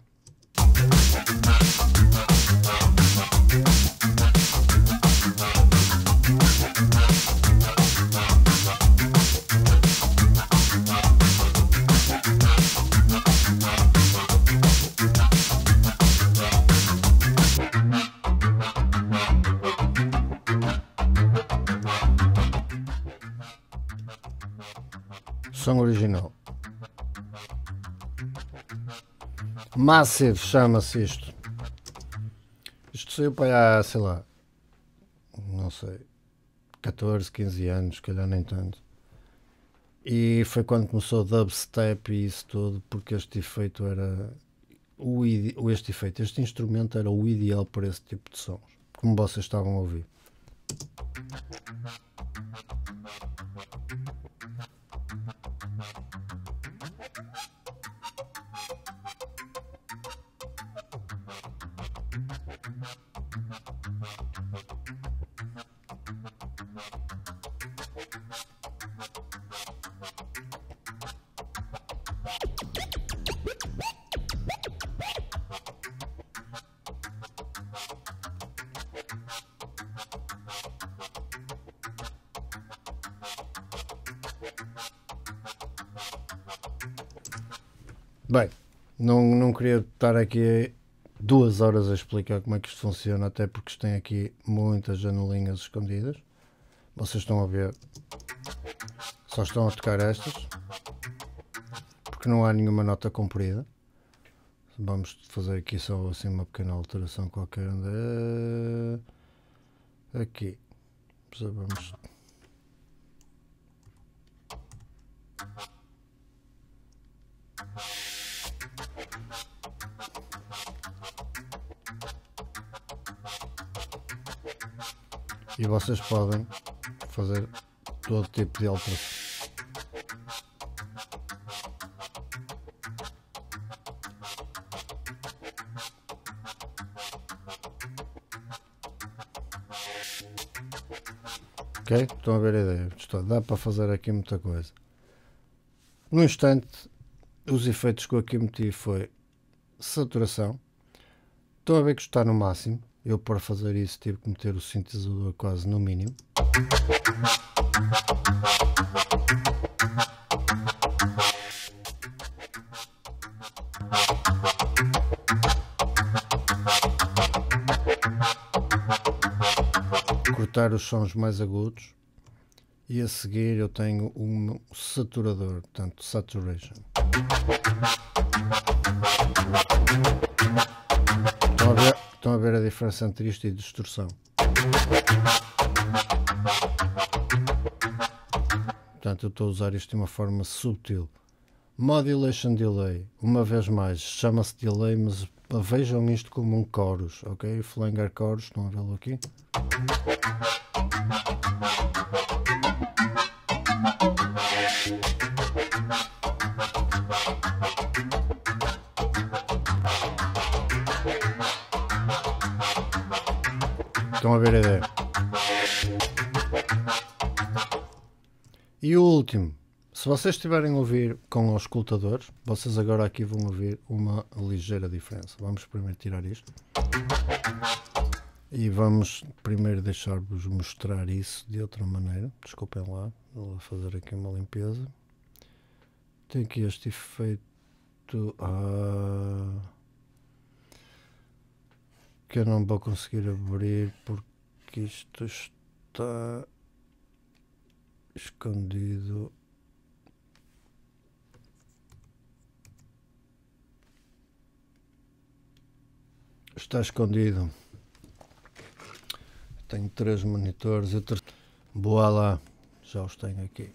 Som original. Massive chama-se isto. Isto saiu para há, sei lá, não sei, 14, 15 anos, se calhar nem tanto. E foi quando começou o dubstep e isso tudo, porque este efeito era este instrumento era o ideal para esse tipo de sons, como vocês estavam a ouvir. Bem, não queria estar aqui 2 horas a explicar como é que isto funciona, até porque isto tem aqui muitas janelinhas escondidas. Vocês estão a ver, só estão a tocar estas, porque não há nenhuma nota comprida. Vamos fazer aqui só assim uma pequena alteração qualquer. Aqui, vamos... E vocês podem fazer todo tipo de alteração. Ok? Estão a ver a ideia? Dá para fazer aqui muita coisa. No instante, os efeitos que eu aqui meti foi saturação. Estão a ver que está no máximo. Eu, para fazer isso, tive que meter o sintetizador quase no mínimo. Cortar os sons mais agudos. E a seguir eu tenho um saturador, portanto, saturation. Estão a ver a diferença entre isto e distorção. Portanto, eu estou a usar isto de uma forma subtil. Modulation delay, uma vez mais, chama-se delay, mas vejam isto como um chorus, ok? Flanger chorus, estão a vê-lo aqui? Estão a ver a ideia? E o último, se vocês estiverem a ouvir com os escutadores, vocês agora aqui vão ouvir uma ligeira diferença. Vamos primeiro tirar isto. E vamos primeiro deixar-vos mostrar isso de outra maneira. Desculpem lá, vou fazer aqui uma limpeza. Tem aqui este efeito que eu não vou conseguir abrir porque isto está escondido. Está escondido. Tenho 3 monitores. Boa lá. Já os tenho aqui.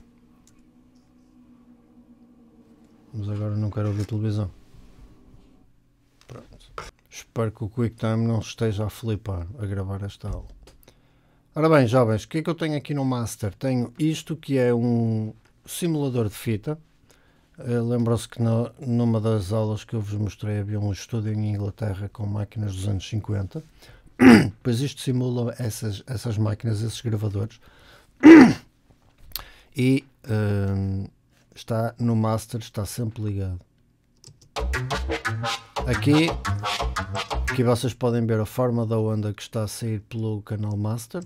Mas agora não quero ouvir televisão. Pronto. Espero que o QuickTime não esteja a flipar a gravar esta aula. Ora bem, jovens, o que é que eu tenho aqui no Master? Tenho isto que é um simulador de fita. Lembram-se que numa das aulas que eu vos mostrei havia um estúdio em Inglaterra com máquinas dos anos 50. Pois isto simula essas máquinas, esses gravadores. E está no Master, está sempre ligado. Aqui vocês podem ver a forma da onda que está a sair pelo canal Master.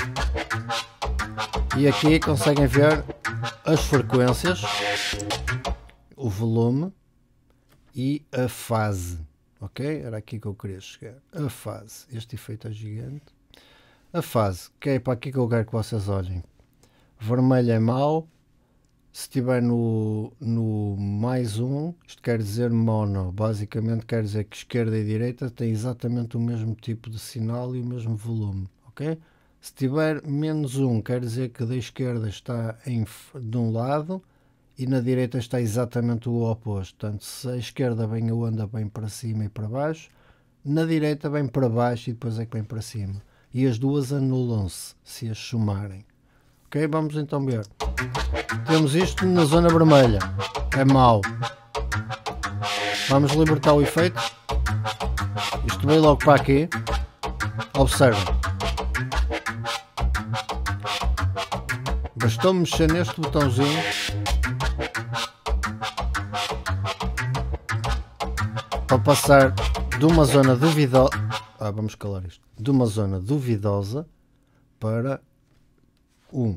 E aqui conseguem ver as frequências, o volume e a fase. Ok? Era aqui que eu queria chegar. A fase. Este efeito é gigante. A fase, que é para aqui que eu quero que vocês olhem. Vermelho é mau. Se estiver no mais 1, isto quer dizer mono. Basicamente quer dizer que esquerda e direita têm exatamente o mesmo tipo de sinal e o mesmo volume. Ok? Se tiver menos 1, quer dizer que da esquerda está de um lado e na direita está exatamente o oposto. Portanto, se a esquerda vem a onda bem para cima e para baixo, na direita vem para baixo e depois é que vem para cima. E as duas anulam-se se as somarem. Ok? Vamos então ver. Temos isto na zona vermelha. É mau. Vamos libertar o efeito. Isto veio logo para aqui. Observem. Bastou mexer neste botãozinho para passar de uma zona duvidosa. Vamos calar isto. De uma zona duvidosa para 1.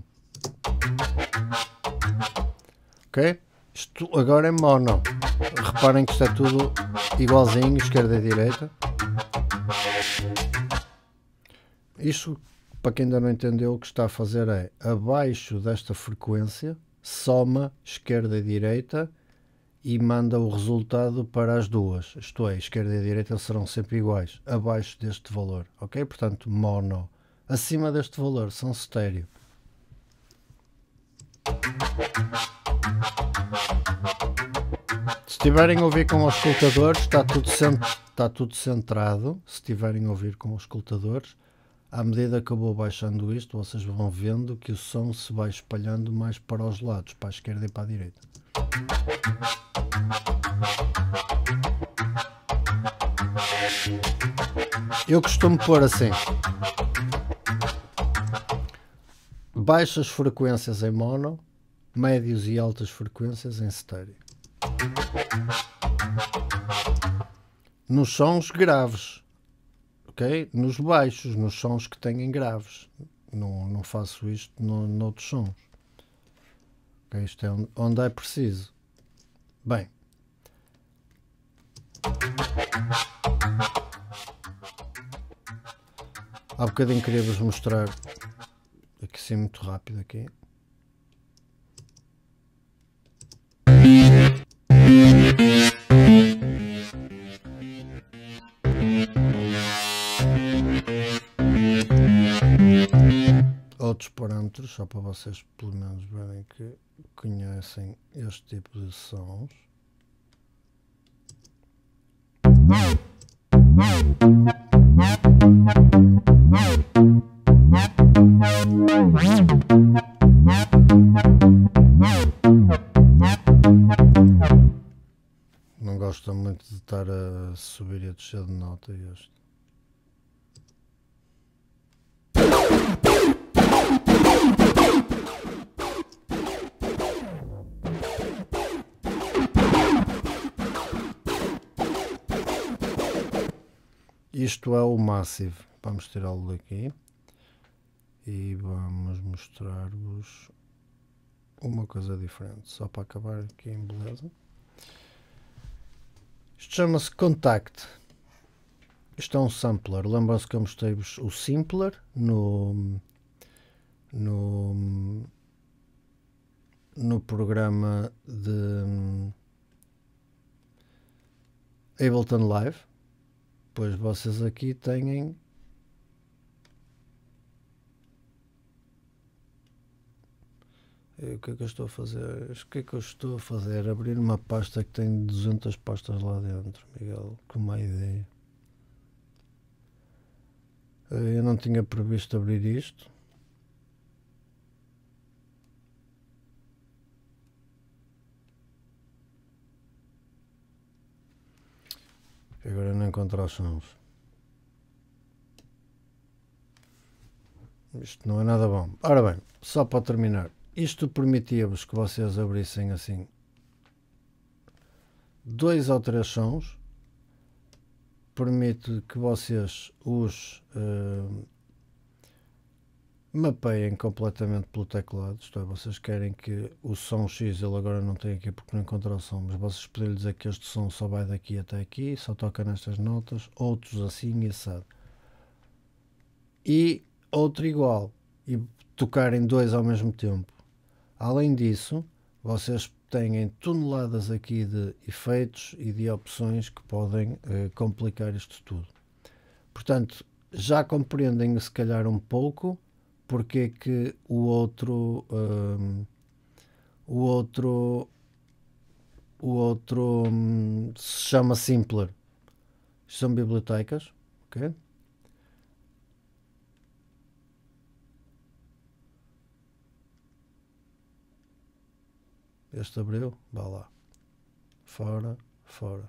Ok? Isto agora é mono. Reparem que isto é tudo igualzinho, esquerda e direita. Isto, para quem ainda não entendeu, o que está a fazer é, abaixo desta frequência, soma esquerda e direita e manda o resultado para as duas. Isto é, esquerda e direita serão sempre iguais, abaixo deste valor. Ok? Portanto, mono. Acima deste valor são estéreo. Se estiverem a ouvir com os escutadores, está tudo centrado. Se estiverem a ouvir com os escutadores, à medida que eu vou baixando isto, vocês vão vendo que o som se vai espalhando mais para os lados, para a esquerda e para a direita. Eu costumo pôr assim: baixas frequências em mono, médios e altas frequências em estéreo. Nos sons graves, ok? Nos baixos, nos sons que têm graves. Não faço isto noutros sons. Okay? Isto é onde é preciso. Bem. Há bocadinho queria-vos mostrar aqui sim muito rápido aqui. Outros parâmetros, só para vocês pelo menos verem que conhecem este tipo de sons. Não gosto muito de estar a subir e a descer de nota este. Isto é o Massive. Vamos tirá-lo daqui e vamos mostrar-vos uma coisa diferente, só para acabar aqui em beleza. Isto chama-se Contact. Isto é um sampler. Lembram-se que eu mostrei-vos o Simpler no programa de Ableton Live. depois vocês aqui têm o que é que eu estou a fazer? O que é que eu estou a fazer? Abrir uma pasta que tem 200 pastas lá dentro, Miguel, que má ideia. Eu não tinha previsto abrir isto. Agora não encontro os sons. Isto não é nada bom. Ora bem, só para terminar. Isto permitia-vos que vocês abrissem assim 2 ou 3 sons. Permite que vocês os mapeiem completamente pelo teclado. Isto é, vocês querem que o som X, ele agora não tem aqui porque não encontra o som, mas vocês podem dizer que este som só vai daqui até aqui, só toca nestas notas, outros assim e assado. E outro igual, e tocarem 2 ao mesmo tempo. Além disso, vocês têm toneladas aqui de efeitos e de opções que podem complicar isto tudo. Portanto, já compreendem se calhar um pouco porque é que o outro se chama Simpler. Isto são bibliotecas, ok? Este abriu, vá lá. Fora, fora.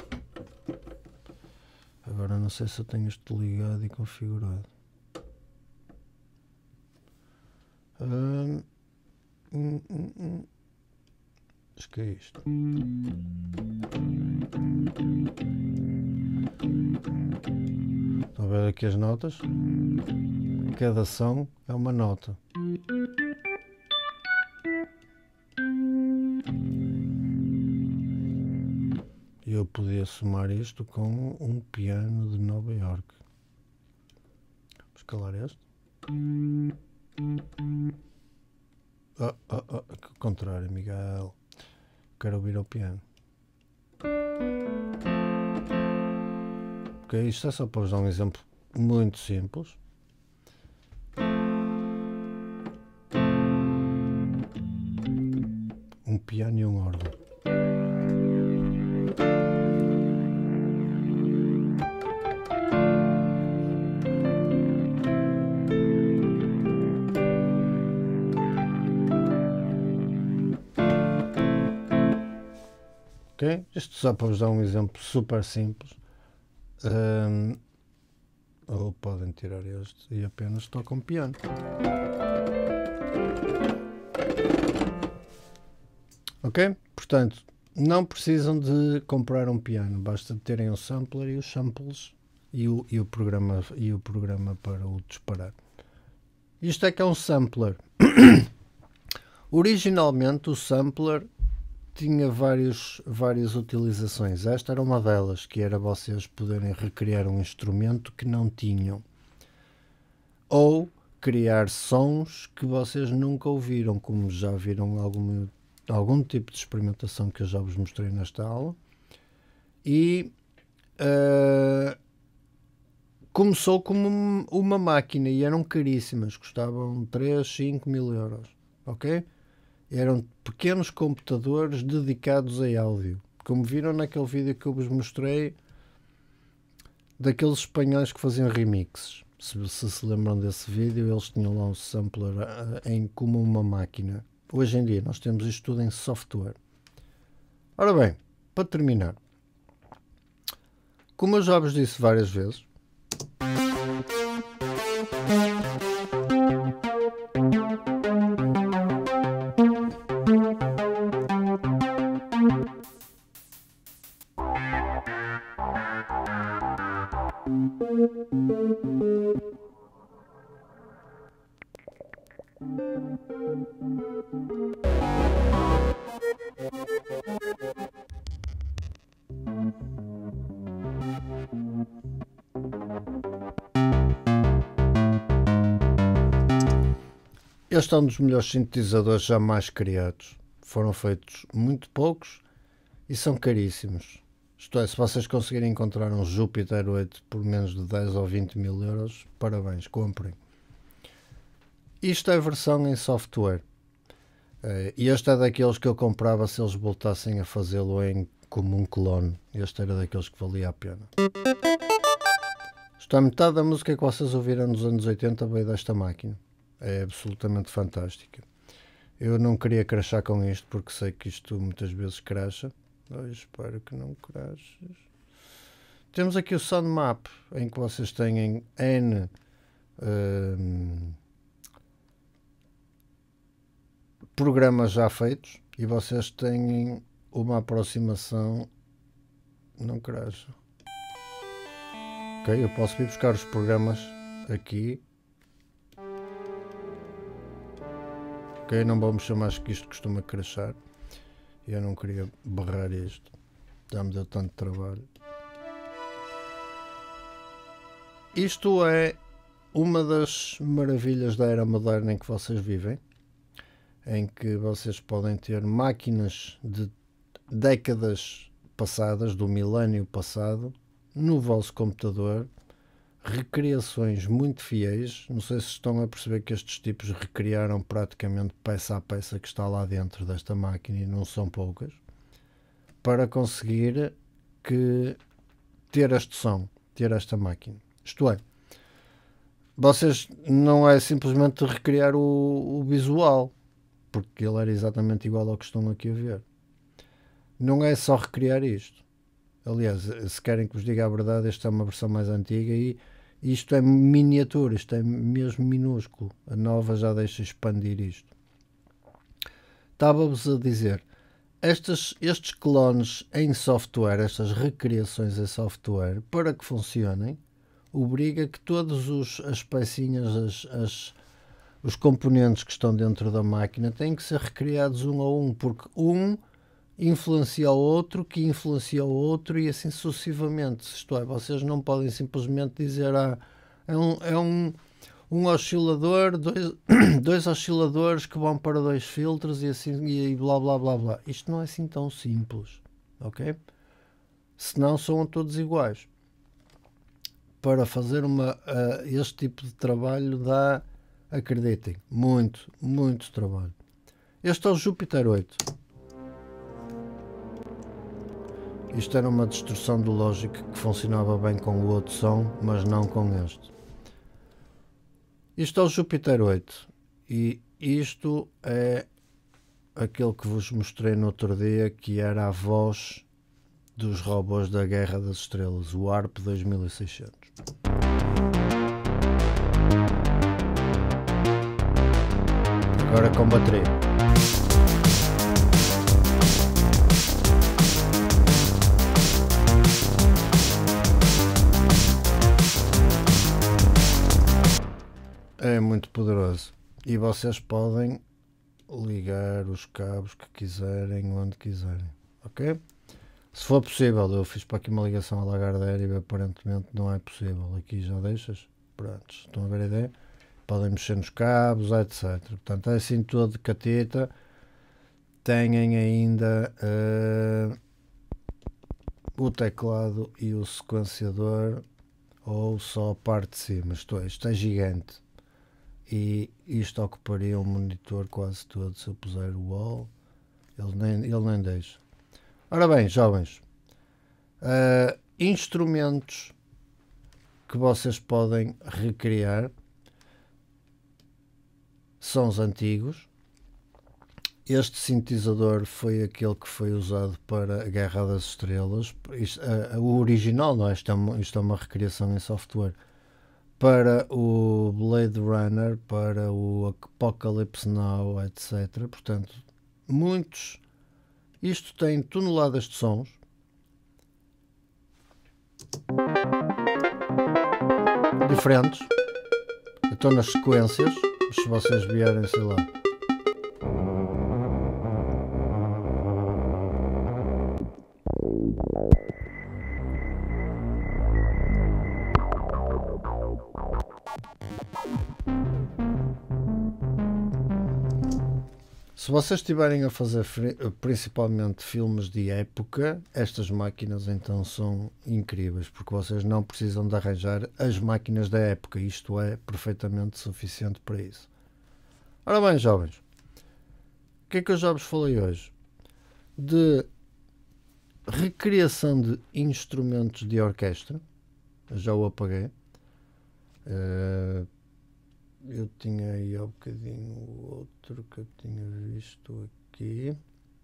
Agora não sei se eu tenho isto ligado e configurado. Acho que é isto. Estão a ver aqui as notas? Cada som é uma nota. Eu podia somar isto com um piano de Nova York. Vamos calar este. Que contrário, Miguel. Quero ouvir o piano. Ok, isto é só para vos dar um exemplo muito simples. Um piano e um órgão. Ok? Isto só para vos dar um exemplo super simples. Ou podem tirar este e apenas tocam piano. Ok? Portanto, não precisam de comprar um piano, basta terem um sampler e os samples e o programa para o disparar. Isto é que é um sampler. Originalmente o sampler tinha várias utilizações. Esta era uma delas, que era vocês poderem recriar um instrumento que não tinham. Ou criar sons que vocês nunca ouviram, como já viram algum tipo de experimentação que eu já vos mostrei nesta aula. E começou como uma máquina e eram caríssimas, custavam 3, 5 mil euros. Ok? Eram pequenos computadores dedicados a áudio. Como viram naquele vídeo que eu vos mostrei, daqueles espanhóis que faziam remixes. Se lembram desse vídeo, eles tinham lá um sampler como uma máquina. Hoje em dia nós temos isto tudo em software. Ora bem, para terminar, como eu já vos disse várias vezes, este é um dos melhores sintetizadores jamais criados. Foram feitos muito poucos e são caríssimos. Isto é, se vocês conseguirem encontrar um Júpiter 8 por menos de 10 ou 20 mil euros, parabéns, comprem. Isto é a versão em software. E este é daqueles que eu comprava se eles voltassem a fazê-lo como um clone. Este era daqueles que valia a pena. Isto é, metade da música que vocês ouviram nos anos 80 veio desta máquina. É absolutamente fantástica. Eu não queria crashar com isto porque sei que isto muitas vezes crasha. Eu espero que não crashes. Temos aqui o Sound Map, em que vocês têm N programas já feitos e vocês têm uma aproximação. Não crasha. Ok, eu posso vir buscar os programas aqui. Ok, não vamos chamar que isto costuma crashar. Eu não queria barrar isto. Já me deu tanto trabalho. Isto é uma das maravilhas da era moderna em que vocês vivem. Em que vocês podem ter máquinas de décadas passadas, do milénio passado, no vosso computador, recriações muito fiéis. Não sei se estão a perceber que estes tipos recriaram praticamente peça a peça que está lá dentro desta máquina, e não são poucas, para conseguir ter este som, ter esta máquina. Isto é, vocês não é simplesmente recriar o visual, porque ele era exatamente igual ao que estão aqui a ver. Não é só recriar isto. Aliás, se querem que vos diga a verdade, esta é uma versão mais antiga e isto é miniatura, isto é mesmo minúsculo. A nova já deixa expandir isto. Estava-vos a dizer, estes clones em software, estas recriações em software, para que funcionem, obriga que todas as pecinhas, os componentes que estão dentro da máquina têm que ser recriados um a um, porque um influencia o outro, que influencia o outro e assim sucessivamente. Isto é, vocês não podem simplesmente dizer é um oscilador, dois osciladores que vão para dois filtros e assim e blá blá blá blá. Isto não é assim tão simples, ok? Senão são todos iguais. Para fazer este tipo de trabalho dá, acreditem, muito trabalho. Este é o Júpiter 8. Isto era uma distorção do Logic que funcionava bem com o outro som, mas não com este. Isto é o Júpiter 8 e isto é aquele que vos mostrei no outro dia, que era a voz dos robôs da Guerra das Estrelas, o ARP 2600. Agora com bateria. É muito poderoso e vocês podem ligar os cabos que quiserem, onde quiserem, ok? Se for possível, eu fiz para aqui uma ligação a Lagardère e aparentemente não é possível. Aqui já deixas, pronto, estão a ver a ideia? Podem mexer nos cabos, etc. Portanto, é assim tudo de cateta. Têm ainda o teclado e o sequenciador, ou só a parte de cima. Isto é gigante. E isto ocuparia um monitor quase todo se eu puser o wall. Ele nem deixa. Ora bem, jovens, instrumentos que vocês podem recriar são os antigos. Este sintetizador foi aquele que foi usado para a Guerra das Estrelas. O original, não é? Isto é uma recriação em software. Para o Blade Runner, para o Apocalypse Now, etc. Portanto, muitos. Isto tem toneladas de sons. Diferentes. Estão nas sequências. Se vocês vierem, sei lá. Se vocês estiverem a fazer principalmente filmes de época, estas máquinas então são incríveis, porque vocês não precisam de arranjar as máquinas da época, isto é perfeitamente suficiente para isso. Ora bem, jovens, o que é que eu já vos falei hoje? De recriação de instrumentos de orquestra, eu já o apaguei. Eu tinha aí há um bocadinho o outro que eu tinha visto aqui.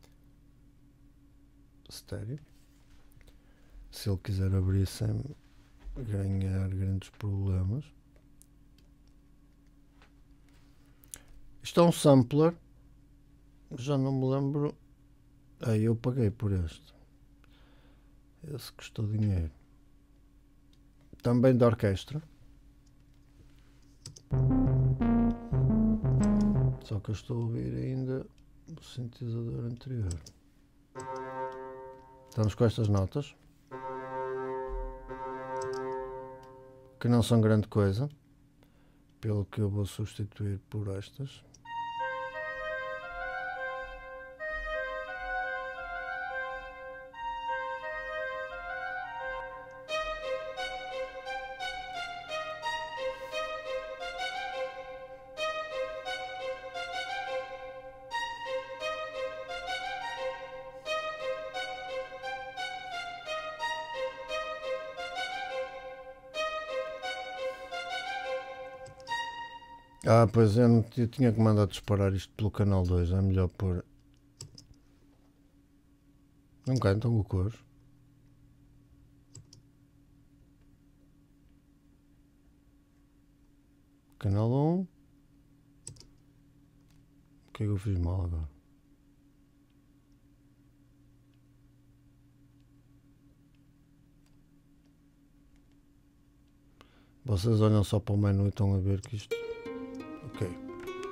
Estéreo. Se ele quiser abrir sem ganhar grandes problemas. Isto é um sampler. Já não me lembro. Aí eu paguei por este. Esse custou dinheiro. Também da orquestra. Só que eu estou a ouvir ainda o sintetizador anterior. Estamos com estas notas, que não são grande coisa, pelo que eu vou substituir por estas. Pois eu tinha que mandar disparar isto pelo canal 2, é melhor pôr. Não cantam o coro. Canal 1. O que é que eu fiz mal agora? Vocês olham só para o menu e estão a ver que isto... Ok.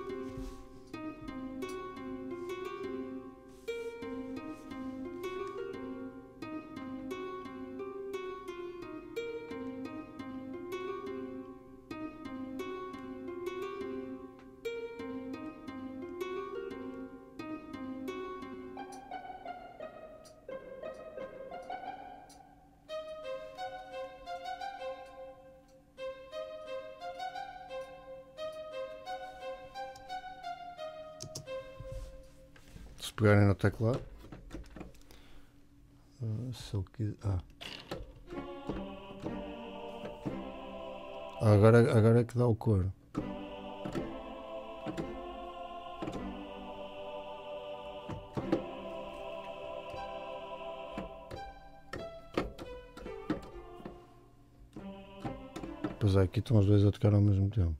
Se pegarem no teclado, se ele quiser. Agora é que dá o coro. Pois é, aqui estão os dois a tocar ao mesmo tempo.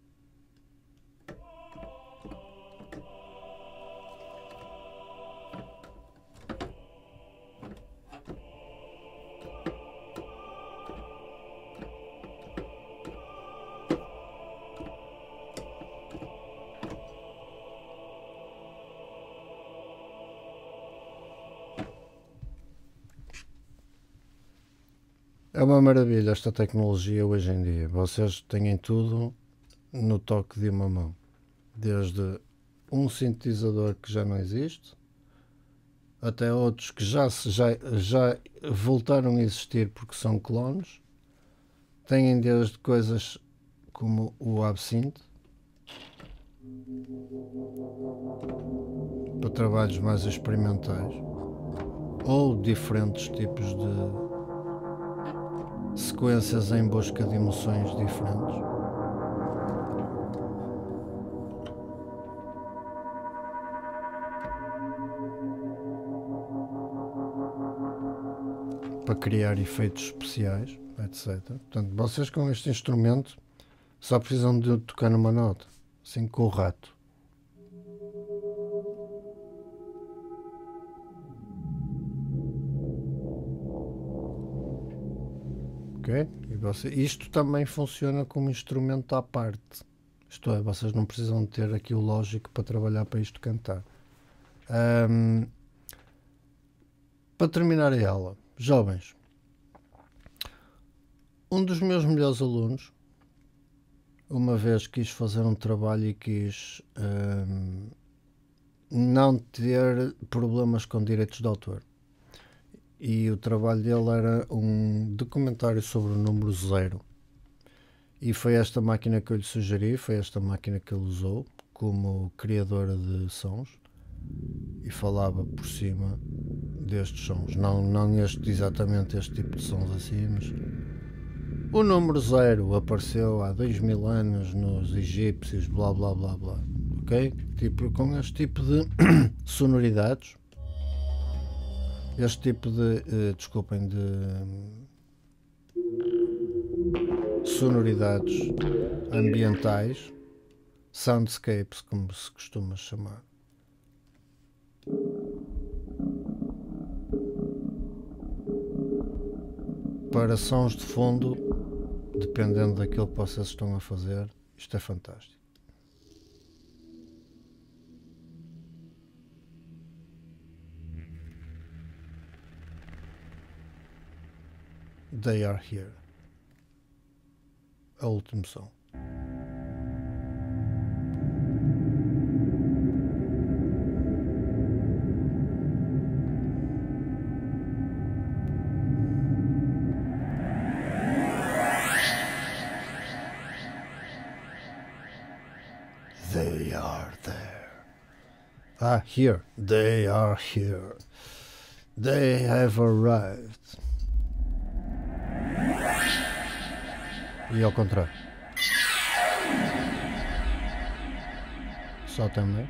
É uma maravilha esta tecnologia hoje em dia. Vocês têm tudo no toque de uma mão. Desde um sintetizador que já não existe, até outros que já voltaram a existir porque são clones. Têm desde coisas como o Absinthe, para trabalhos mais experimentais, ou diferentes tipos de sequências em busca de emoções diferentes. Para criar efeitos especiais, etc. Portanto, vocês com este instrumento só precisam de tocar numa nota, assim com o rato. Ok? Isto também funciona como instrumento à parte. Isto é, vocês não precisam ter aqui o lógico para trabalhar para isto cantar. Para terminar a aula, jovens, um dos meus melhores alunos, uma vez quis fazer um trabalho e quis não ter problemas com direitos de autor. E o trabalho dele era um documentário sobre o número 0. E foi esta máquina que eu lhe sugeri, foi esta máquina que ele usou como criadora de sons e falava por cima destes sons. Não exatamente este tipo de sons assim, mas o número 0 apareceu há 2000 anos nos egípcios, blá blá blá blá. Ok? Tipo, com este tipo de sonoridades, este tipo de desculpem, de sonoridades ambientais, soundscapes, como se costuma chamar. Para sons de fundo, dependendo daquilo que vocês estão a fazer, isto é fantástico. They Are Here. A última som. They are there. Here. They are here. They have arrived. E ao contrário. Só também.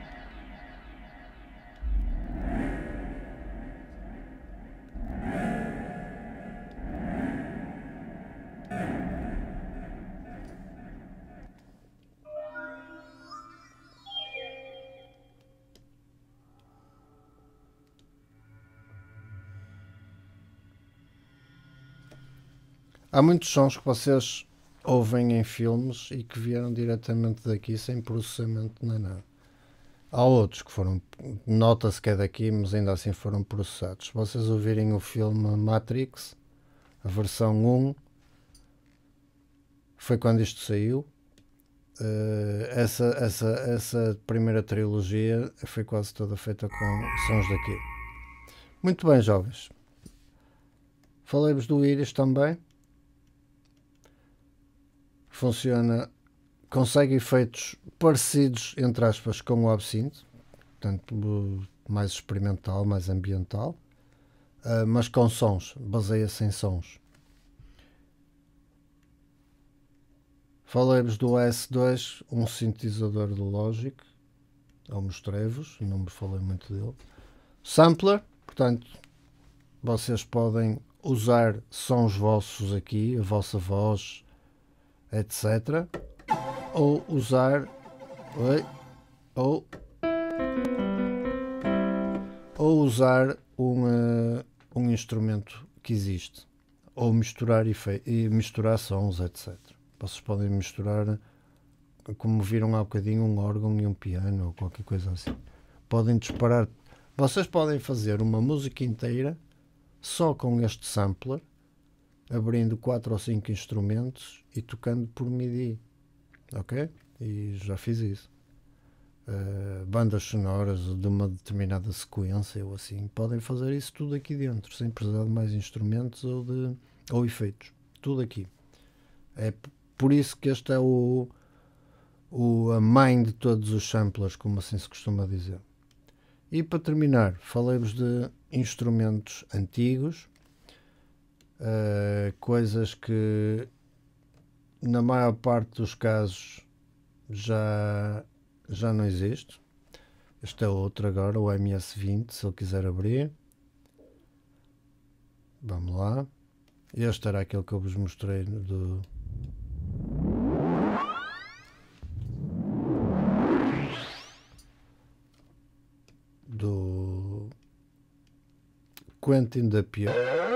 Há muitos sons que vocês ouvem em filmes e que vieram diretamente daqui sem processamento nem nada. Há outros que foram, nota-se que é daqui, mas ainda assim foram processados. Se vocês ouvirem o filme Matrix, a versão 1, foi quando isto saiu. Essa primeira trilogia foi quase toda feita com sons daqui. Muito bem, jovens. Falei-vos do Iris também. Funciona, consegue efeitos parecidos, entre aspas, com o Absinthe, portanto, mais experimental, mais ambiental, mas com sons, baseia-se em sons. Falei-vos do AS2, um sintetizador do Logic, ou mostrei-vos, não me falei muito dele. Sampler, portanto, vocês podem usar sons vossos aqui, a vossa voz, etc. Ou usar ou usar um instrumento que existe, ou misturar e misturar sons, etc. Vocês podem misturar, como viram há bocadinho, um órgão e um piano ou qualquer coisa assim. Podem disparar. Vocês podem fazer uma música inteira só com este sampler, abrindo 4 ou 5 instrumentos e tocando por MIDI, ok? E já fiz isso. Bandas sonoras de uma determinada sequência ou assim, podem fazer isso tudo aqui dentro, sem precisar de mais instrumentos ou efeitos. Tudo aqui. É por isso que este é a mãe de todos os samplers, como assim se costuma dizer. E para terminar, falei-vos de instrumentos antigos, coisas que na maior parte dos casos já não existe. Este é outro agora, o MS-20, se ele quiser abrir. Vamos lá. Este era aquele que eu vos mostrei do Quentin Dupieux.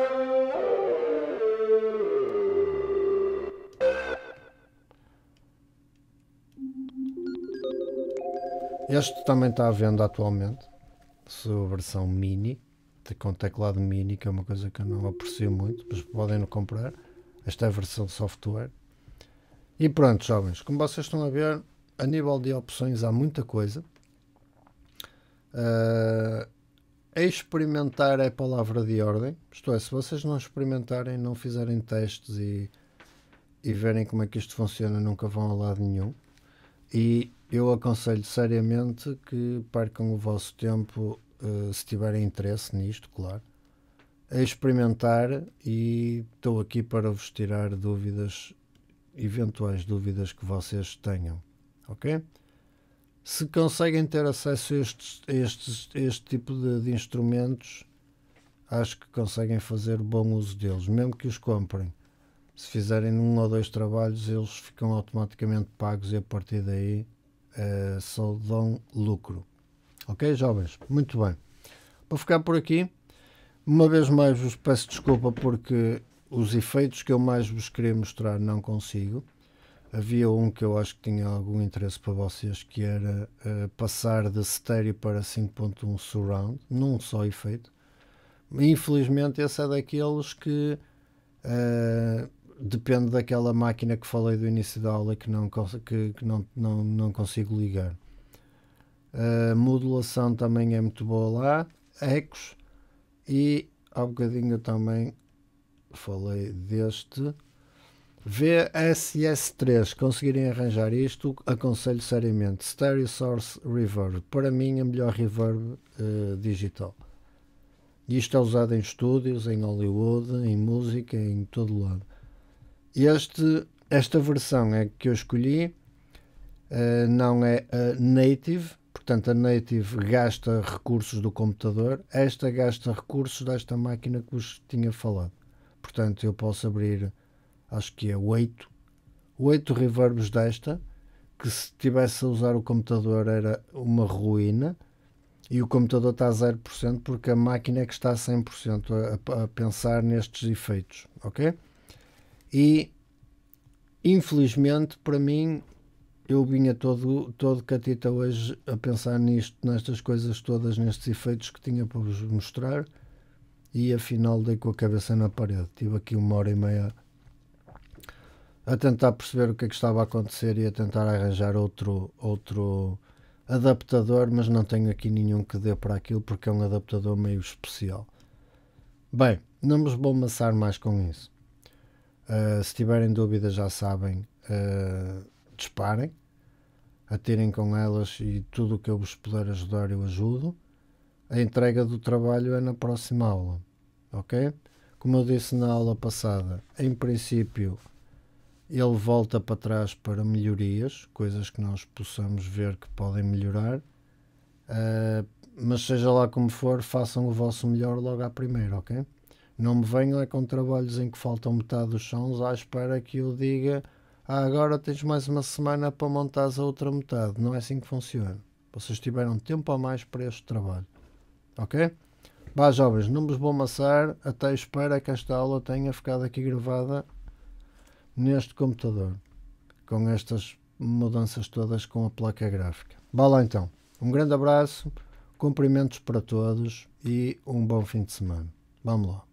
Este também está à venda atualmente, sua versão mini, com teclado mini, que é uma coisa que eu não aprecio muito, mas podem não comprar. Esta é a versão software. E pronto, jovens, como vocês estão a ver, a nível de opções há muita coisa. Experimentar é palavra de ordem, isto é, se vocês não experimentarem, não fizerem testes e verem como é que isto funciona, nunca vão a lado nenhum. E eu aconselho seriamente que percam o vosso tempo, se tiverem interesse nisto, claro, a experimentar, e estou aqui para vos tirar dúvidas, eventuais dúvidas que vocês tenham, ok? Se conseguem ter acesso a este tipo de instrumentos, acho que conseguem fazer bom uso deles, mesmo que os comprem. Se fizerem 1 ou 2 trabalhos, eles ficam automaticamente pagos e a partir daí só dão lucro. Ok, jovens? Muito bem. Vou ficar por aqui. Uma vez mais vos peço desculpa porque os efeitos que eu mais vos queria mostrar não consigo. Havia um que eu acho que tinha algum interesse para vocês, que era passar de estéreo para 5.1 surround, num só efeito. Infelizmente esse é daqueles que depende daquela máquina que falei do início da aula que não consigo ligar. A modulação também é muito boa lá, ecos, e há bocadinho também falei deste VSS3. Conseguirem arranjar isto, aconselho seriamente. Stereo Source Reverb, para mim a melhor reverb digital. Isto é usado em estúdios, em Hollywood, em música, em todo lado. Esta versão é que eu escolhi, não é a native, portanto a native gasta recursos do computador, esta gasta recursos desta máquina que vos tinha falado. Portanto eu posso abrir, acho que é 8 reverbs desta, que se tivesse a usar o computador era uma ruína, e o computador está a 0% porque a máquina é que está a 100% a pensar nestes efeitos, ok? E infelizmente para mim, eu vinha todo catita hoje a pensar nestas coisas todas, nestes efeitos que tinha para vos mostrar, e afinal dei com a cabeça na parede. Tive aqui 1h30 a tentar perceber o que é que estava a acontecer e a tentar arranjar outro adaptador, mas não tenho aqui nenhum que dê para aquilo porque é um adaptador meio especial. Bem, não vos vou amassar mais com isso. Se tiverem dúvidas, já sabem, disparem, atirem com elas, e tudo o que eu vos puder ajudar eu ajudo. A entrega do trabalho é na próxima aula, ok? Como eu disse na aula passada, em princípio ele volta para trás para melhorias, coisas que nós possamos ver que podem melhorar, mas seja lá como for, façam o vosso melhor logo à primeira, ok? Não me venham com trabalhos em que faltam metade dos sons à espera que eu diga agora tens mais uma semana para montares a outra metade. Não é assim que funciona. Vocês tiveram tempo a mais para este trabalho, ok? Vá, jovens, não vos vou amassar, até espero que esta aula tenha ficado aqui gravada neste computador, com estas mudanças todas com a placa gráfica. Vá lá então, um grande abraço, cumprimentos para todos e um bom fim de semana. Vamos lá.